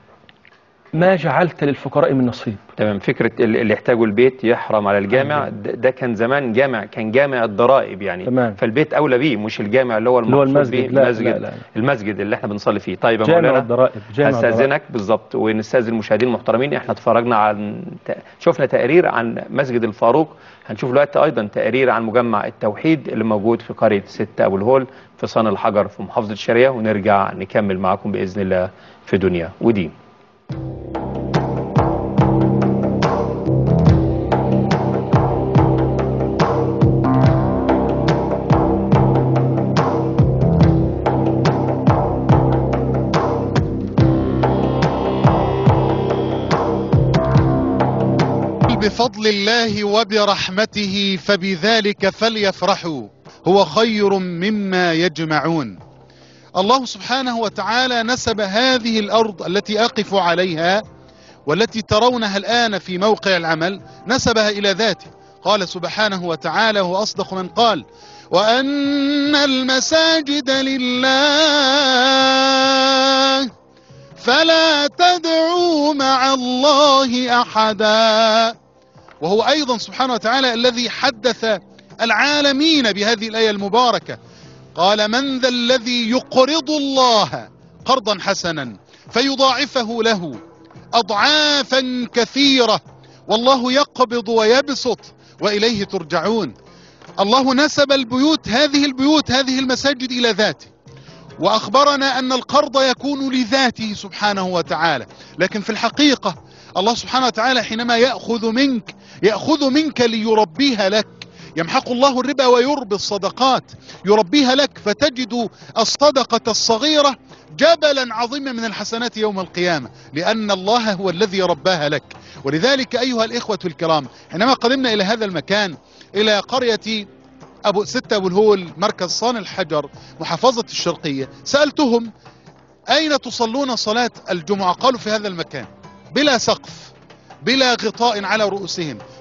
ما جعلت للفقراء من نصيب. تمام. فكرة اللي يحتاجوا البيت يحرم على الجامع، ده كان زمان جامع، كان جامع الضرائب يعني. تمام. فالبيت أولى بيه، مش الجامع اللي هو المقصود المسجد. بيه لا المسجد. لا لا. المسجد اللي احنا بنصلي فيه. طيب يا جامع مولانا، الضرائب، جامع هستأذنك بالظبط ونستأذن المشاهدين المحترمين. احنا اتفرجنا عن شفنا تقرير عن مسجد الفاروق، هنشوف دلوقتي أيضا تقرير عن مجمع التوحيد اللي موجود في قرية ستة أبو الهول في صن الحجر في محافظة الشرقية، ونرجع نكمل معكم بإذن الله في دنيا ودين. بفضل الله وبرحمته فبذلك فليفرحوا هو خير مما يجمعون. الله سبحانه وتعالى نسب هذه الأرض التي أقف عليها والتي ترونها الآن في موقع العمل، نسبها إلى ذاته. قال سبحانه وتعالى وهو أصدق من قال وأن المساجد لله فلا تدعوا مع الله أحدا. وهو أيضا سبحانه وتعالى الذي حدث العالمين بهذه الآية المباركة. قال من ذا الذي يقرض الله قرضا حسنا فيضاعفه له أضعافا كثيرة والله يقبض ويبسط وإليه ترجعون. الله نسب البيوت، هذه البيوت، هذه المساجد إلى ذاته، وأخبرنا أن القرض يكون لذاته سبحانه وتعالى. لكن في الحقيقة الله سبحانه وتعالى حينما يأخذ منك يأخذ منك ليربيها لك. يمحق الله الربا ويربي الصدقات، يربيها لك فتجد الصدقة الصغيرة جبلا عظيما من الحسنات يوم القيامة، لأن الله هو الذي رباها لك. ولذلك أيها الإخوة الكرام، حينما قدمنا إلى هذا المكان، إلى قرية أبو ستة أبو الهول مركز صان الحجر محافظة الشرقية، سألتهم أين تصلون صلاة الجمعة؟ قالوا في هذا المكان بلا سقف، بلا غطاء على رؤوسهم،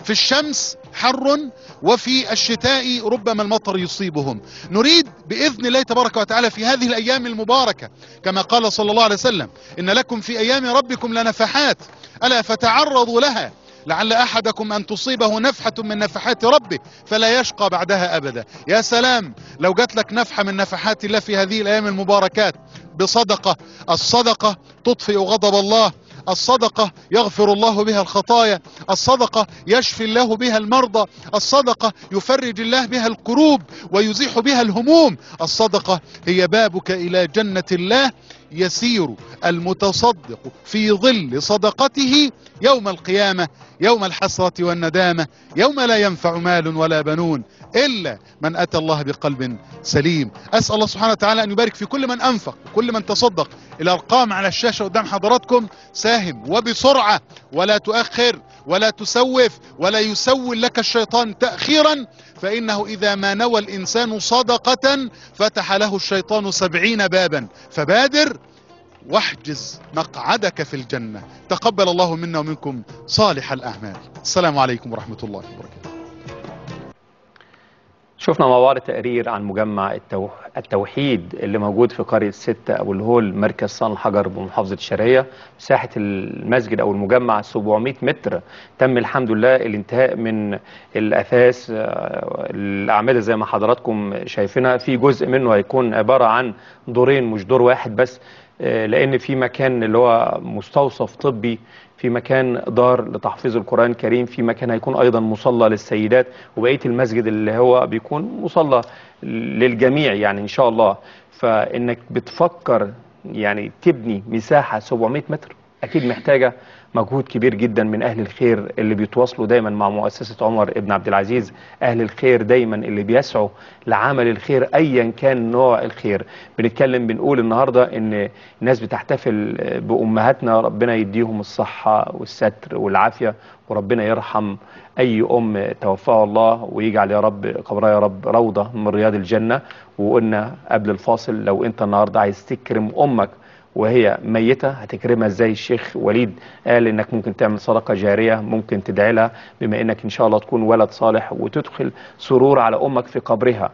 في الشمس حر وفي الشتاء ربما المطر يصيبهم. نريد بإذن الله تبارك وتعالى في هذه الأيام المباركة كما قال صلى الله عليه وسلم إن لكم في أيام ربكم لنفحات ألا فتعرضوا لها لعل أحدكم أن تصيبه نفحة من نفحات ربه فلا يشقى بعدها أبدا. يا سلام لو جات لك نفحة من نفحات الله في هذه الأيام المباركات بصدقة. الصدقة تطفئ غضب الله، الصدقة يغفر الله بها الخطايا، الصدقة يشفي الله بها المرضى، الصدقة يفرج الله بها الكروب ويزيح بها الهموم، الصدقة هي بابك إلى جنة الله. يسير المتصدق في ظل صدقته يوم القيامة يوم الحسرة والندامة يوم لا ينفع مال ولا بنون إلا من أتى الله بقلب سليم. أسأل الله سبحانه وتعالى أن يبارك في كل من أنفق وكل من تصدق. الأرقام على الشاشة قدام حضراتكم. ساهم وبسرعة ولا تؤخر ولا تسوف ولا يسول لك الشيطان تأخيرا، فإنه إذا ما نوى الإنسان صدقة فتح له الشيطان سبعين بابا. فبادر واحجز مقعدك في الجنة. تقبل الله منا ومنكم صالح الأعمال. السلام عليكم ورحمة الله وبركاته. شفنا مع بعض تقرير عن مجمع التوحيد اللي موجود في قرية ستة أبو الهول مركز صن الحجر بمحافظة الشرقية. مساحة المسجد أو المجمع سبعمائة متر. تم الحمد لله الانتهاء من الأثاث الأعمدة زي ما حضراتكم شايفينها. في جزء منه هيكون عبارة عن دورين مش دور واحد بس، لأن في مكان اللي هو مستوصف طبي، في مكان دار لتحفيظ القرآن الكريم، في مكان هيكون أيضا مصلى للسيدات، وبقية المسجد اللي هو بيكون مصلى للجميع يعني إن شاء الله. فإنك بتفكر يعني تبني مساحة سبعمائة متر أكيد محتاجة مجهود كبير جدا من أهل الخير اللي بيتواصلوا دايما مع مؤسسة عمر ابن عبد العزيز. أهل الخير دايما اللي بيسعوا لعمل الخير أيا كان نوع الخير. بنتكلم بنقول النهاردة إن الناس بتحتفل بأمهاتنا، ربنا يديهم الصحة والستر والعافية، وربنا يرحم أي أم توفاها الله ويجعل يا رب قبرها يا رب روضة من رياض الجنة. وقلنا قبل الفاصل لو أنت النهاردة عايز تكرم أمك وهي ميتة هتكرمها ازاي؟ الشيخ وليد قال انك ممكن تعمل صدقة جارية، ممكن تدعي لها بما انك ان شاء الله تكون ولد صالح وتدخل سرور على امك في قبرها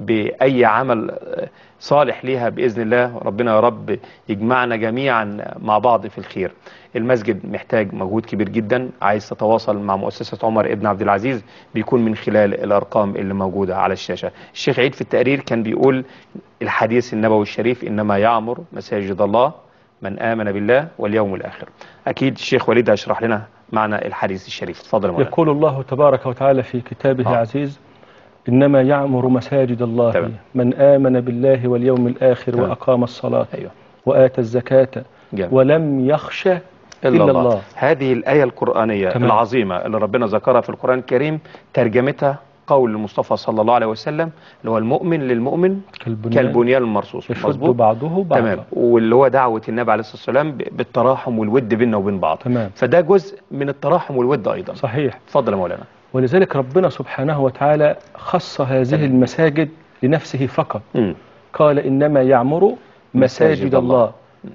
بأي عمل صالح ليها بإذن الله. ربنا يا رب يجمعنا جميعا مع بعض في الخير. المسجد محتاج مجهود كبير جدا. عايز تتواصل مع مؤسسة عمر ابن عبد العزيز بيكون من خلال الأرقام اللي موجودة على الشاشة. الشيخ عيد في التقرير كان بيقول الحديث النبوي الشريف إنما يعمر مساجد الله من آمن بالله واليوم الآخر. أكيد الشيخ وليد هيشرح لنا معنى الحديث الشريف. تفضل مولانا. يقول الله تبارك وتعالى في كتابه العزيز إنما يعمر مساجد الله تمام. من آمن بالله واليوم الآخر تمام. وأقام الصلاة أيوه. وآتى الزكاة جميل. ولم يخش إلا, إلا الله. الله. هذه الآية القرآنية تمام. العظيمة اللي ربنا ذكرها في القرآن الكريم ترجمتها قول المصطفى صلى الله عليه وسلم اللي هو المؤمن للمؤمن كالبنيان, كالبنيان المرصوص. يشد بعضه بعضا تمام. واللي هو دعوة النبي عليه الصلاة والسلام بالتراحم والود بيننا وبين بعض تمام. فده جزء من التراحم والود أيضا. صحيح. اتفضل يا مولانا. ولذلك ربنا سبحانه وتعالى خص هذه تمام. المساجد لنفسه فقط. م. قال إنما يعمر مساجد, مساجد الله, الله.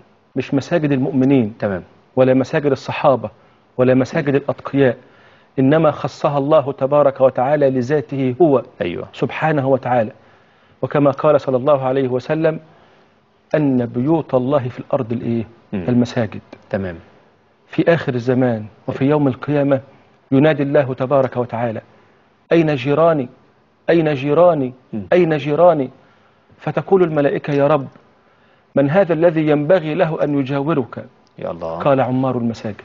مش مساجد المؤمنين تمام. ولا مساجد الصحابة ولا مساجد الأتقياء، إنما خصها الله تبارك وتعالى لذاته هو أيوة. سبحانه وتعالى. وكما قال صلى الله عليه وسلم أن بيوت الله في الأرض الإيه؟ المساجد. تمام. في آخر الزمان وفي يوم القيامة ينادي الله تبارك وتعالى أين جيراني أين جيراني أين جيراني فتقول الملائكة يا رب من هذا الذي ينبغي له أن يجاورك؟ يا الله. قال عمار المساجد.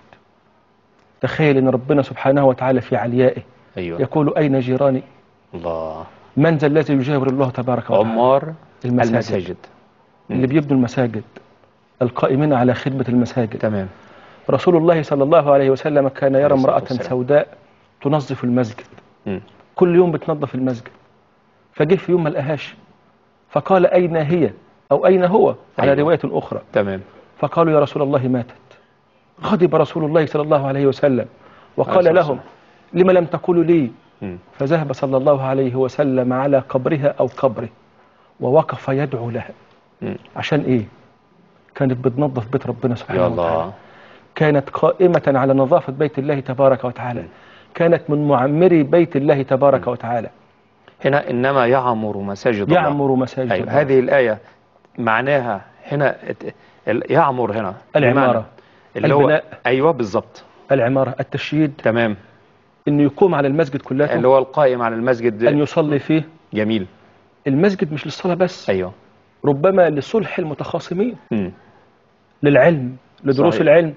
تخيل أن ربنا سبحانه وتعالى في عليائه أيوة. يقول أين جيراني؟ الله. من ذا الذي يجاور الله تبارك وتعالى؟ عمار المساجد, المساجد. اللي بيبنوا المساجد، القائمين على خدمة المساجد. تمام. رسول الله صلى الله عليه وسلم كان يرى امرأة سوداء تنظف المسجد م. كل يوم بتنظف المسجد، فجه في يوم ما لقاهاش فقال أين هي أو أين هو على أيوة. رواية أخرى. تمام. فقالوا يا رسول الله ماتت. غضب رسول الله صلى الله عليه وسلم وقال لهم لما لم تقولوا لي؟ م. فذهب صلى الله عليه وسلم على قبرها أو قبره ووقف يدعو لها. م. عشان إيه؟ كانت بتنظف بيت ربنا سبحانه وتعالى، كانت قائمة على نظافة بيت الله تبارك وتعالى. كانت من معمري بيت الله تبارك م. وتعالى. هنا إنما يعمر مساجد الله. يعمر مساجد أيوة. الله. هذه الآية معناها هنا يعمر هنا العمارة، اللي البناء. هو أيوة بالضبط، العمارة، التشييد، تمام، إنه يقوم على المسجد كلها، اللي هو القائم على المسجد، أن يصلي فيه. جميل. المسجد مش للصلاة بس، أيوة، ربما لصلح المتخاصمين، م. للعلم، لدروس صحيح. العلم،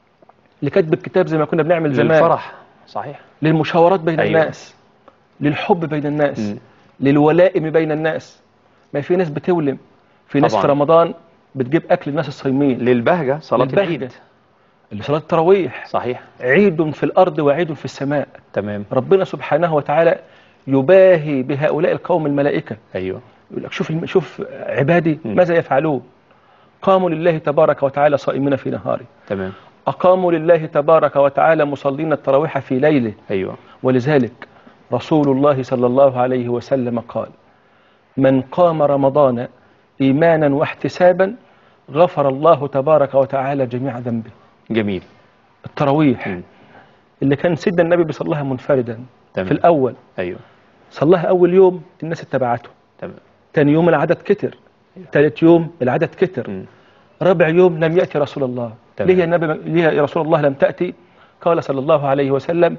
لكتب الكتاب زي ما كنا بنعمل زمان، للفرح، صحيح، للمشاورات بين أيوة. الناس، للحب بين الناس، م. للولائم بين الناس. ما في ناس بتولم، في ناس طبعا. في رمضان بتجيب أكل الناس الصايمين، للبهجة، صلاة للبهجة. العيد، اللي صلاة التراويح، صحيح، عيد في الأرض وعيد في السماء. تمام. ربنا سبحانه وتعالى يباهي بهؤلاء القوم الملائكة. أيوة. يقول لك شوف شوف عبادي م. ماذا يفعلون. قاموا لله تبارك وتعالى صائمين في نهاره، تمام. أقاموا لله تبارك وتعالى مصلين التراويح في ليله. أيوة. ولذلك رسول الله صلى الله عليه وسلم قال: من قام رمضان إيمانا واحتسابا غفر الله تبارك وتعالى جميع ذنبه. جميل. التراويح م. اللي كان سيدنا النبي بيصليها منفردا، تمام. في الأول، أيوة، صلىها أول يوم الناس اتبعته، تمام، ثاني يوم العدد كتر، ثالث يوم العدد كتر، م. رابع يوم لم يأتي رسول الله. تمام. ليه يا النبي، ليه يا رسول الله لم تأتي؟ قال صلى الله عليه وسلم: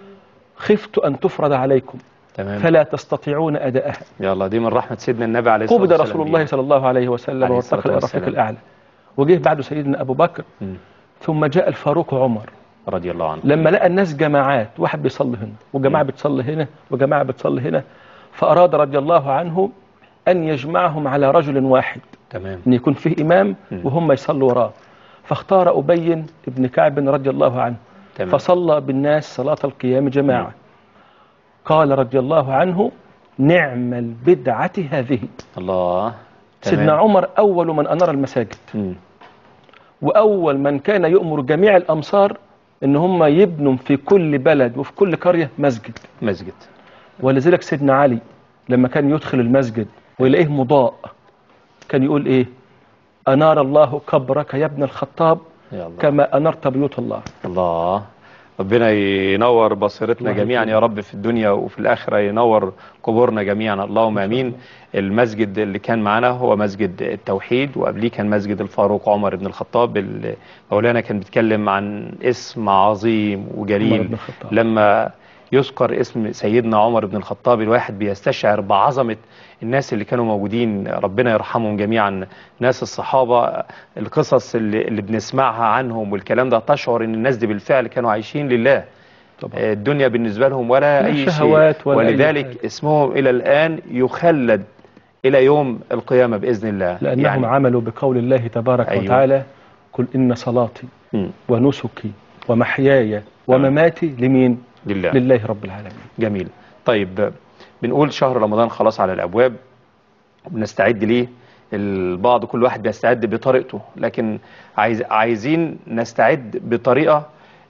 خفت أن تفرض عليكم، تمام، فلا تستطيعون أداءها. يلا دي من رحمة سيدنا النبي عليه الصلاة قبض والسلام. رسول الله صلى الله عليه وسلم عليه وارتقى الصلاة إلى الرفيق والسلام. الأعلى، وجه بعده سيدنا أبو بكر، م. ثم جاء الفاروق عمر رضي الله عنه. لما لقى الناس جماعات، واحد بيصلي هنا وجماعة م. بتصلي هنا وجماعة بتصلي هنا، فأراد رضي الله عنه أن يجمعهم على رجل واحد، تمام، أن يكون فيه إمام م. وهم يصلوا وراه. فاختار أبي بن كعب رضي الله عنه، تمام. فصلى بالناس صلاة القيام جماعة. م. قال رضي الله عنه: نعم البدعة هذه. الله. تمام. سيدنا عمر أول من أنار المساجد، م. وأول من كان يؤمر جميع الأمصار إن هم يبنوا في كل بلد وفي كل قرية مسجد. مسجد. ولذلك سيدنا علي لما كان يدخل المسجد ويلاقيه مضاء كان يقول إيه؟ أنار الله قبرك يا ابن الخطاب كما أنرت بيوت الله. الله. ربنا ينور بصيرتنا جميعا يا رب، في الدنيا وفي الآخرة ينور قبورنا جميعا، اللهم امين. المسجد اللي كان معنا هو مسجد التوحيد، وقبليه كان مسجد الفاروق عمر بن الخطاب. مولانا كان بيتكلم عن اسم عظيم وجليل، لما يذكر اسم سيدنا عمر بن الخطاب الواحد بيستشعر بعظمة الناس اللي كانوا موجودين، ربنا يرحمهم جميعا، ناس الصحابة. القصص اللي, اللي بنسمعها عنهم والكلام ده تشعر ان الناس دي بالفعل كانوا عايشين لله طبعا. الدنيا بالنسبة لهم ولا اي شيء، ولذلك أي اسمهم الى الان يخلد الى يوم القيامة باذن الله، لانهم يعني عملوا بقول الله تبارك أيوه. وتعالى: قل ان صلاتي م. ونسكي ومحياي ومماتي لمين؟ لله. لله رب العالمين. جميل. طيب بنقول شهر رمضان خلاص على الابواب، بنستعد ليه. البعض كل واحد بيستعد بطريقته، لكن عايز عايزين نستعد بطريقة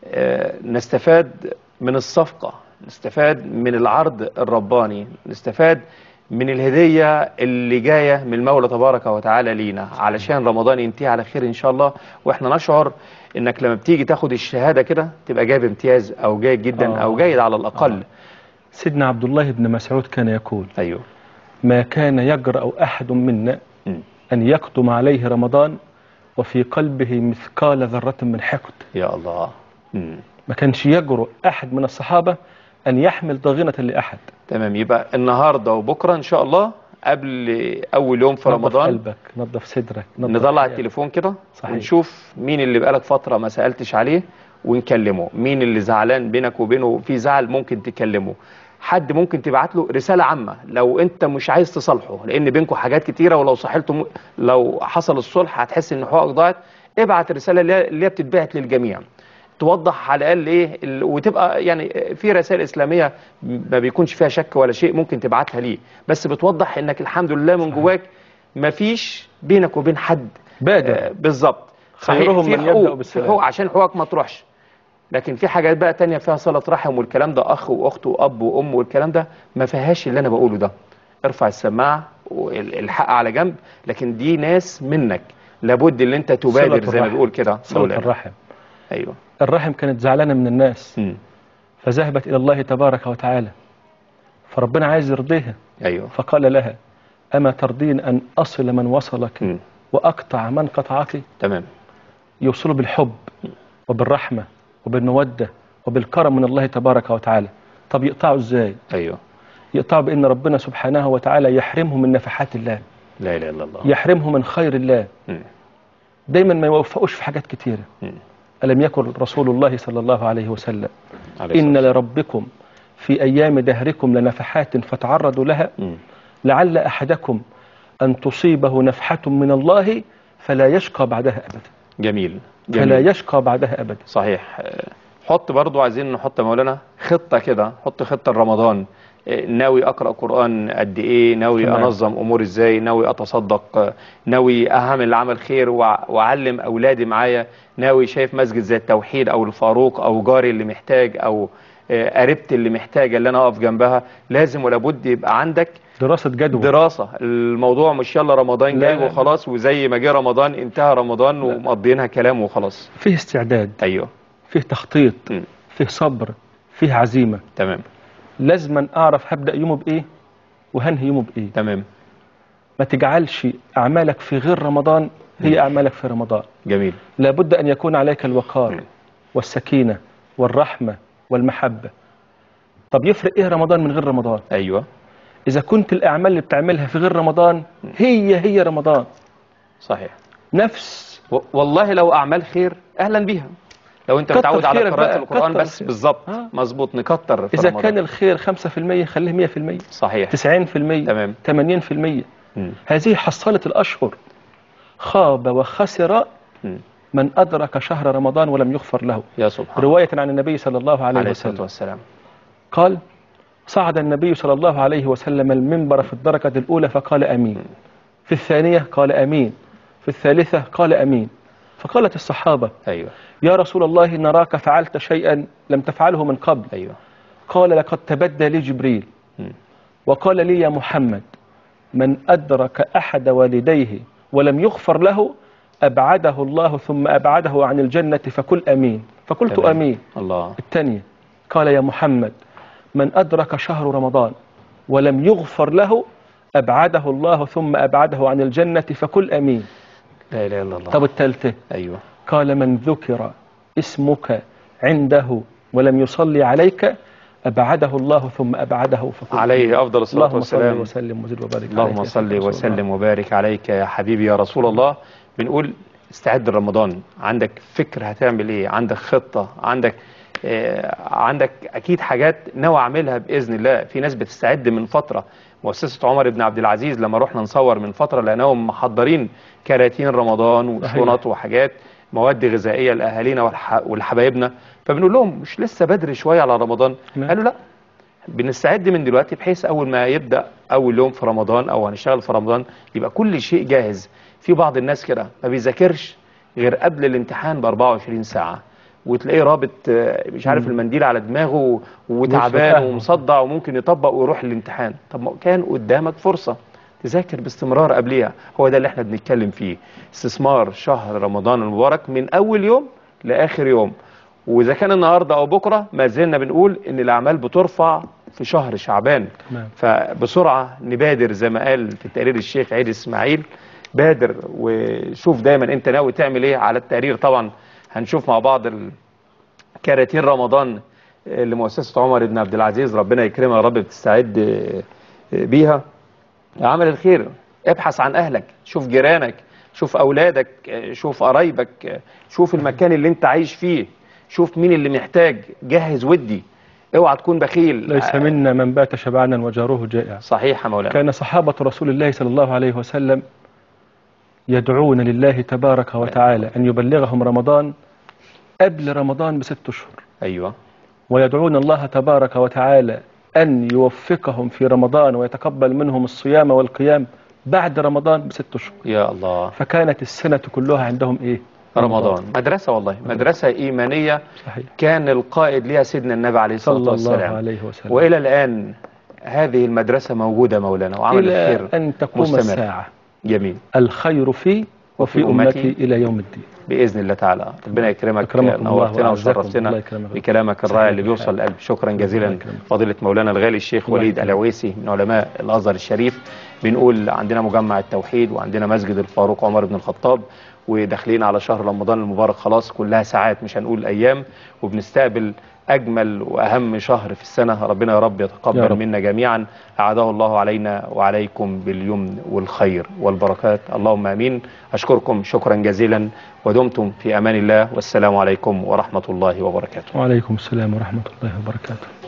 نستفاد من الصفقة، نستفاد من العرض الرباني، نستفاد من الهدية اللي جاية من المولى تبارك وتعالى لينا، علشان رمضان ينتهي على خير إن شاء الله، وإحنا نشعر إنك لما بتيجي تاخد الشهادة كده تبقى جايب امتياز أو جيد جدا آه. أو جيد على الأقل. آه. سيدنا عبد الله بن مسعود كان يقول: أيوه، ما كان يجرأ أحد منا م. أن يقدم عليه رمضان وفي قلبه مثقال ذرة من حقد. يا الله. م. ما كانش يجرؤ أحد من الصحابة أن يحمل ضغينة لأحد. تمام. يبقى النهاردة وبكرة إن شاء الله قبل أول يوم في نضف رمضان، قلبك، نضف صدرك، نطلع التليفون كده ونشوف مين اللي بقالك فترة ما سألتش عليه ونكلمه، مين اللي زعلان بينك وبينه في زعل ممكن تكلمه، حد ممكن تبعت له رسالة عامة لو انت مش عايز تصالحه لان بينكم حاجات كتيرة، ولو صحلتم لو حصل الصلح هتحس ان حقوقك ضاعت. ابعت رسالة اللي هي بتتبعت للجميع توضح على الاقل ايه، وتبقى يعني في رسائل اسلاميه ما بيكونش فيها شك ولا شيء ممكن تبعتها ليه، بس بتوضح انك الحمد لله من جواك ما فيش بينك وبين حد بادر. آه بالظبط. خيرهم من يبدأ بالسلام، حقوق عشان حقوقك ما تروحش، لكن في حاجات بقى تانية فيها صلة رحم والكلام ده، اخ واخت واب وام والكلام ده ما فيهاش اللي انا بقوله ده. ارفع السماعه والحق على جنب، لكن دي ناس منك لابد ان انت تبادر زي ما بيقول كده صلة الرحم. ايوه، الرحم كانت زعلانه من الناس، م. فذهبت إلى الله تبارك وتعالى، فربنا عايز يرضيها. أيوه. فقال لها أما ترضين أن أصل من وصلك م. وأقطع من قطعك؟ تمام. يوصله بالحب وبالرحمة وبالمودة وبالكرم من الله تبارك وتعالى. طب يقطعوا إزاي؟ أيوه. يقطعوا بأن ربنا سبحانه وتعالى يحرمهم من نفحات الله، لا إله إلا الله، يحرمهم من خير الله. م. دايما ما يوفقوش في حاجات كتيرة. م. ألم يكن رسول الله صلى الله عليه وسلم عليه إن لربكم في أيام دهركم لنفحات فتعرضوا لها م. لعل أحدكم أن تصيبه نفحة من الله فلا يشقى بعدها أبدا. جميل. جميل. فلا يشقى بعدها أبدا. صحيح. حط برضو، عايزين نحط مولانا خطة كده، حط خطة رمضان. ناوي أقرأ قرآن قد إيه، ناوي تمام. أنظم أمور إزاي، ناوي أتصدق، ناوي أعمل عمل خير وأعلم أولادي معايا، ناوي شايف مسجد زي التوحيد أو الفاروق أو جاري اللي محتاج أو قريبتي اللي محتاجة اللي أنا أقف جنبها. لازم ولا بد يبقى عندك دراسة جدوى، دراسة. الموضوع مش يلا رمضان جاي وخلاص، وزي ما جه رمضان انتهى رمضان ومقضينها كلام وخلاص. فيه استعداد. أيوه. فيه تخطيط. م. فيه صبر، فيه عزيمة. تمام. لازما أعرف هبدأ يومه بإيه وهنهي يومه بإيه. تمام. ما تجعلش أعمالك في غير رمضان هي م. أعمالك في رمضان. جميل. لابد أن يكون عليك الوقار م. والسكينة والرحمة والمحبة. طب يفرق إيه رمضان من غير رمضان؟ أيوه. إذا كنت الأعمال اللي بتعملها في غير رمضان هي هي رمضان. صحيح. نفس و... والله لو أعمال خير أهلا بيها، لو أنت متعود على قراءة القرآن بس. بالظبط. مظبوط. نكتر في إذا رمضان. كان الخير خمسة في المية خليه مية في المية. صحيح. تسعين في المية. تمام. ثمانين في المية. م. هذه حصالة الأشهر. خاب وخسر م. من أدرك شهر رمضان ولم يغفر له. يا سبحان. رواية عن النبي صلى الله عليه, عليه وسلم والسلام. قال صعد النبي صلى الله عليه وسلم المنبر في الدرجة الأولى فقال أمين، في الثانية قال أمين، في الثالثة قال أمين. فقالت الصحابة أيوة. يا رسول الله نراك فعلت شيئا لم تفعله من قبل. أيوة. قال لقد تبدى لي جبريل م. وقال لي يا محمد من أدرك أحد والديه ولم يغفر له أبعده الله ثم أبعده عن الجنة فكل أمين. فقلت تمام. أمين. الله. الثانية قال يا محمد من أدرك شهر رمضان ولم يغفر له أبعده الله ثم أبعده عن الجنة فكل أمين. لا إله إلا الله. طب الثالثة أيوة. قال من ذكر اسمك عنده ولم يصلي عليك أبعده الله ثم أبعده فكل عليه أفضل الصلاة والسلام. اللهم صل وسلم وزد وبارك عليك. اللهم صل وسلم وبارك عليك يا حبيبي يا رسول الله. بنقول استعد لرمضان، عندك فكر هتعمل ايه، عندك خطة، عندك آه عندك اكيد حاجات ناوي اعملها باذن الله. في ناس بتستعد من فترة. مؤسسة عمر بن عبد العزيز لما رحنا نصور من فترة لقيناهم محضرين كراتين رمضان وشنط وحاجات مواد غذائية لاهالينا ولحبايبنا. فبنقول لهم مش لسه بدري شوية على رمضان؟ قالوا لا، بنستعد من دلوقتي بحيث اول ما يبدأ اول يوم في رمضان او هنشتغل في رمضان يبقى كل شيء جاهز. في بعض الناس كده ما بيذاكرش غير قبل الامتحان ب أربعة وعشرين ساعة، وتلاقيه رابط مش عارف المنديل على دماغه وتعبان ومصدع وممكن يطبق ويروح الامتحان. طب ما كان قدامك فرصة تذاكر باستمرار قبليها. هو ده اللي احنا بنتكلم فيه، استثمار شهر رمضان المبارك من اول يوم لاخر يوم. واذا كان النهارده او بكره ما زلنا بنقول ان الاعمال بترفع في شهر شعبان. فبسرعة نبادر زي ما قال في التقرير الشيخ عيد اسماعيل، بادر وشوف دايما انت ناوي تعمل ايه. على التقرير طبعا هنشوف مع بعض كراتين رمضان لمؤسسة عمر بن عبد العزيز، ربنا يكرمها يا رب، بتستعد بيها. عمل الخير، ابحث عن اهلك، شوف جيرانك، شوف اولادك، شوف قرايبك، شوف المكان اللي انت عايش فيه، شوف مين اللي محتاج، جهز ودي، اوعى تكون بخيل. ليس منا من بات شبعانا وجاره جائع. صحيح يا مولانا. كان صحابة رسول الله صلى الله عليه وسلم يدعون لله تبارك وتعالى أن يبلغهم رمضان قبل رمضان بست أشهر. أيوة. ويدعون الله تبارك وتعالى أن يوفقهم في رمضان ويتقبل منهم الصيام والقيام بعد رمضان بست أشهر. يا الله. فكانت السنة كلها عندهم إيه؟ رمضان. رمضان. مدرسة والله، مدرسة إيمانية. صحيح. كان القائد لها سيدنا النبي عليه الصلاة والسلام صلى الله عليه وسلم. وإلى الآن هذه المدرسة موجودة مولانا، وعمل الخير إلى أن تقوم مستمر. الساعة. جميل. الخير في وفي أمتي إلى يوم الدين بإذن الله تعالى. ربنا يكرمك، نورتنا وشرفتنا بكلامك الرائع اللي بيوصل القلب. شكرا جزيلا فضيلة مولانا الغالي الشيخ وليد العويسي من علماء الأزهر الشريف. بنقول عندنا مجمع التوحيد وعندنا مسجد الفاروق عمر بن الخطاب، وداخلين على شهر رمضان المبارك خلاص، كلها ساعات مش هنقول أيام، وبنستقبل أجمل وأهم شهر في السنة. ربنا يا رب يتقبل يا رب. منا جميعا. أعاده الله علينا وعليكم باليمن والخير والبركات، اللهم آمين. أشكركم شكرا جزيلا، ودمتم في أمان الله، والسلام عليكم ورحمة الله وبركاته. وعليكم السلام ورحمة الله وبركاته.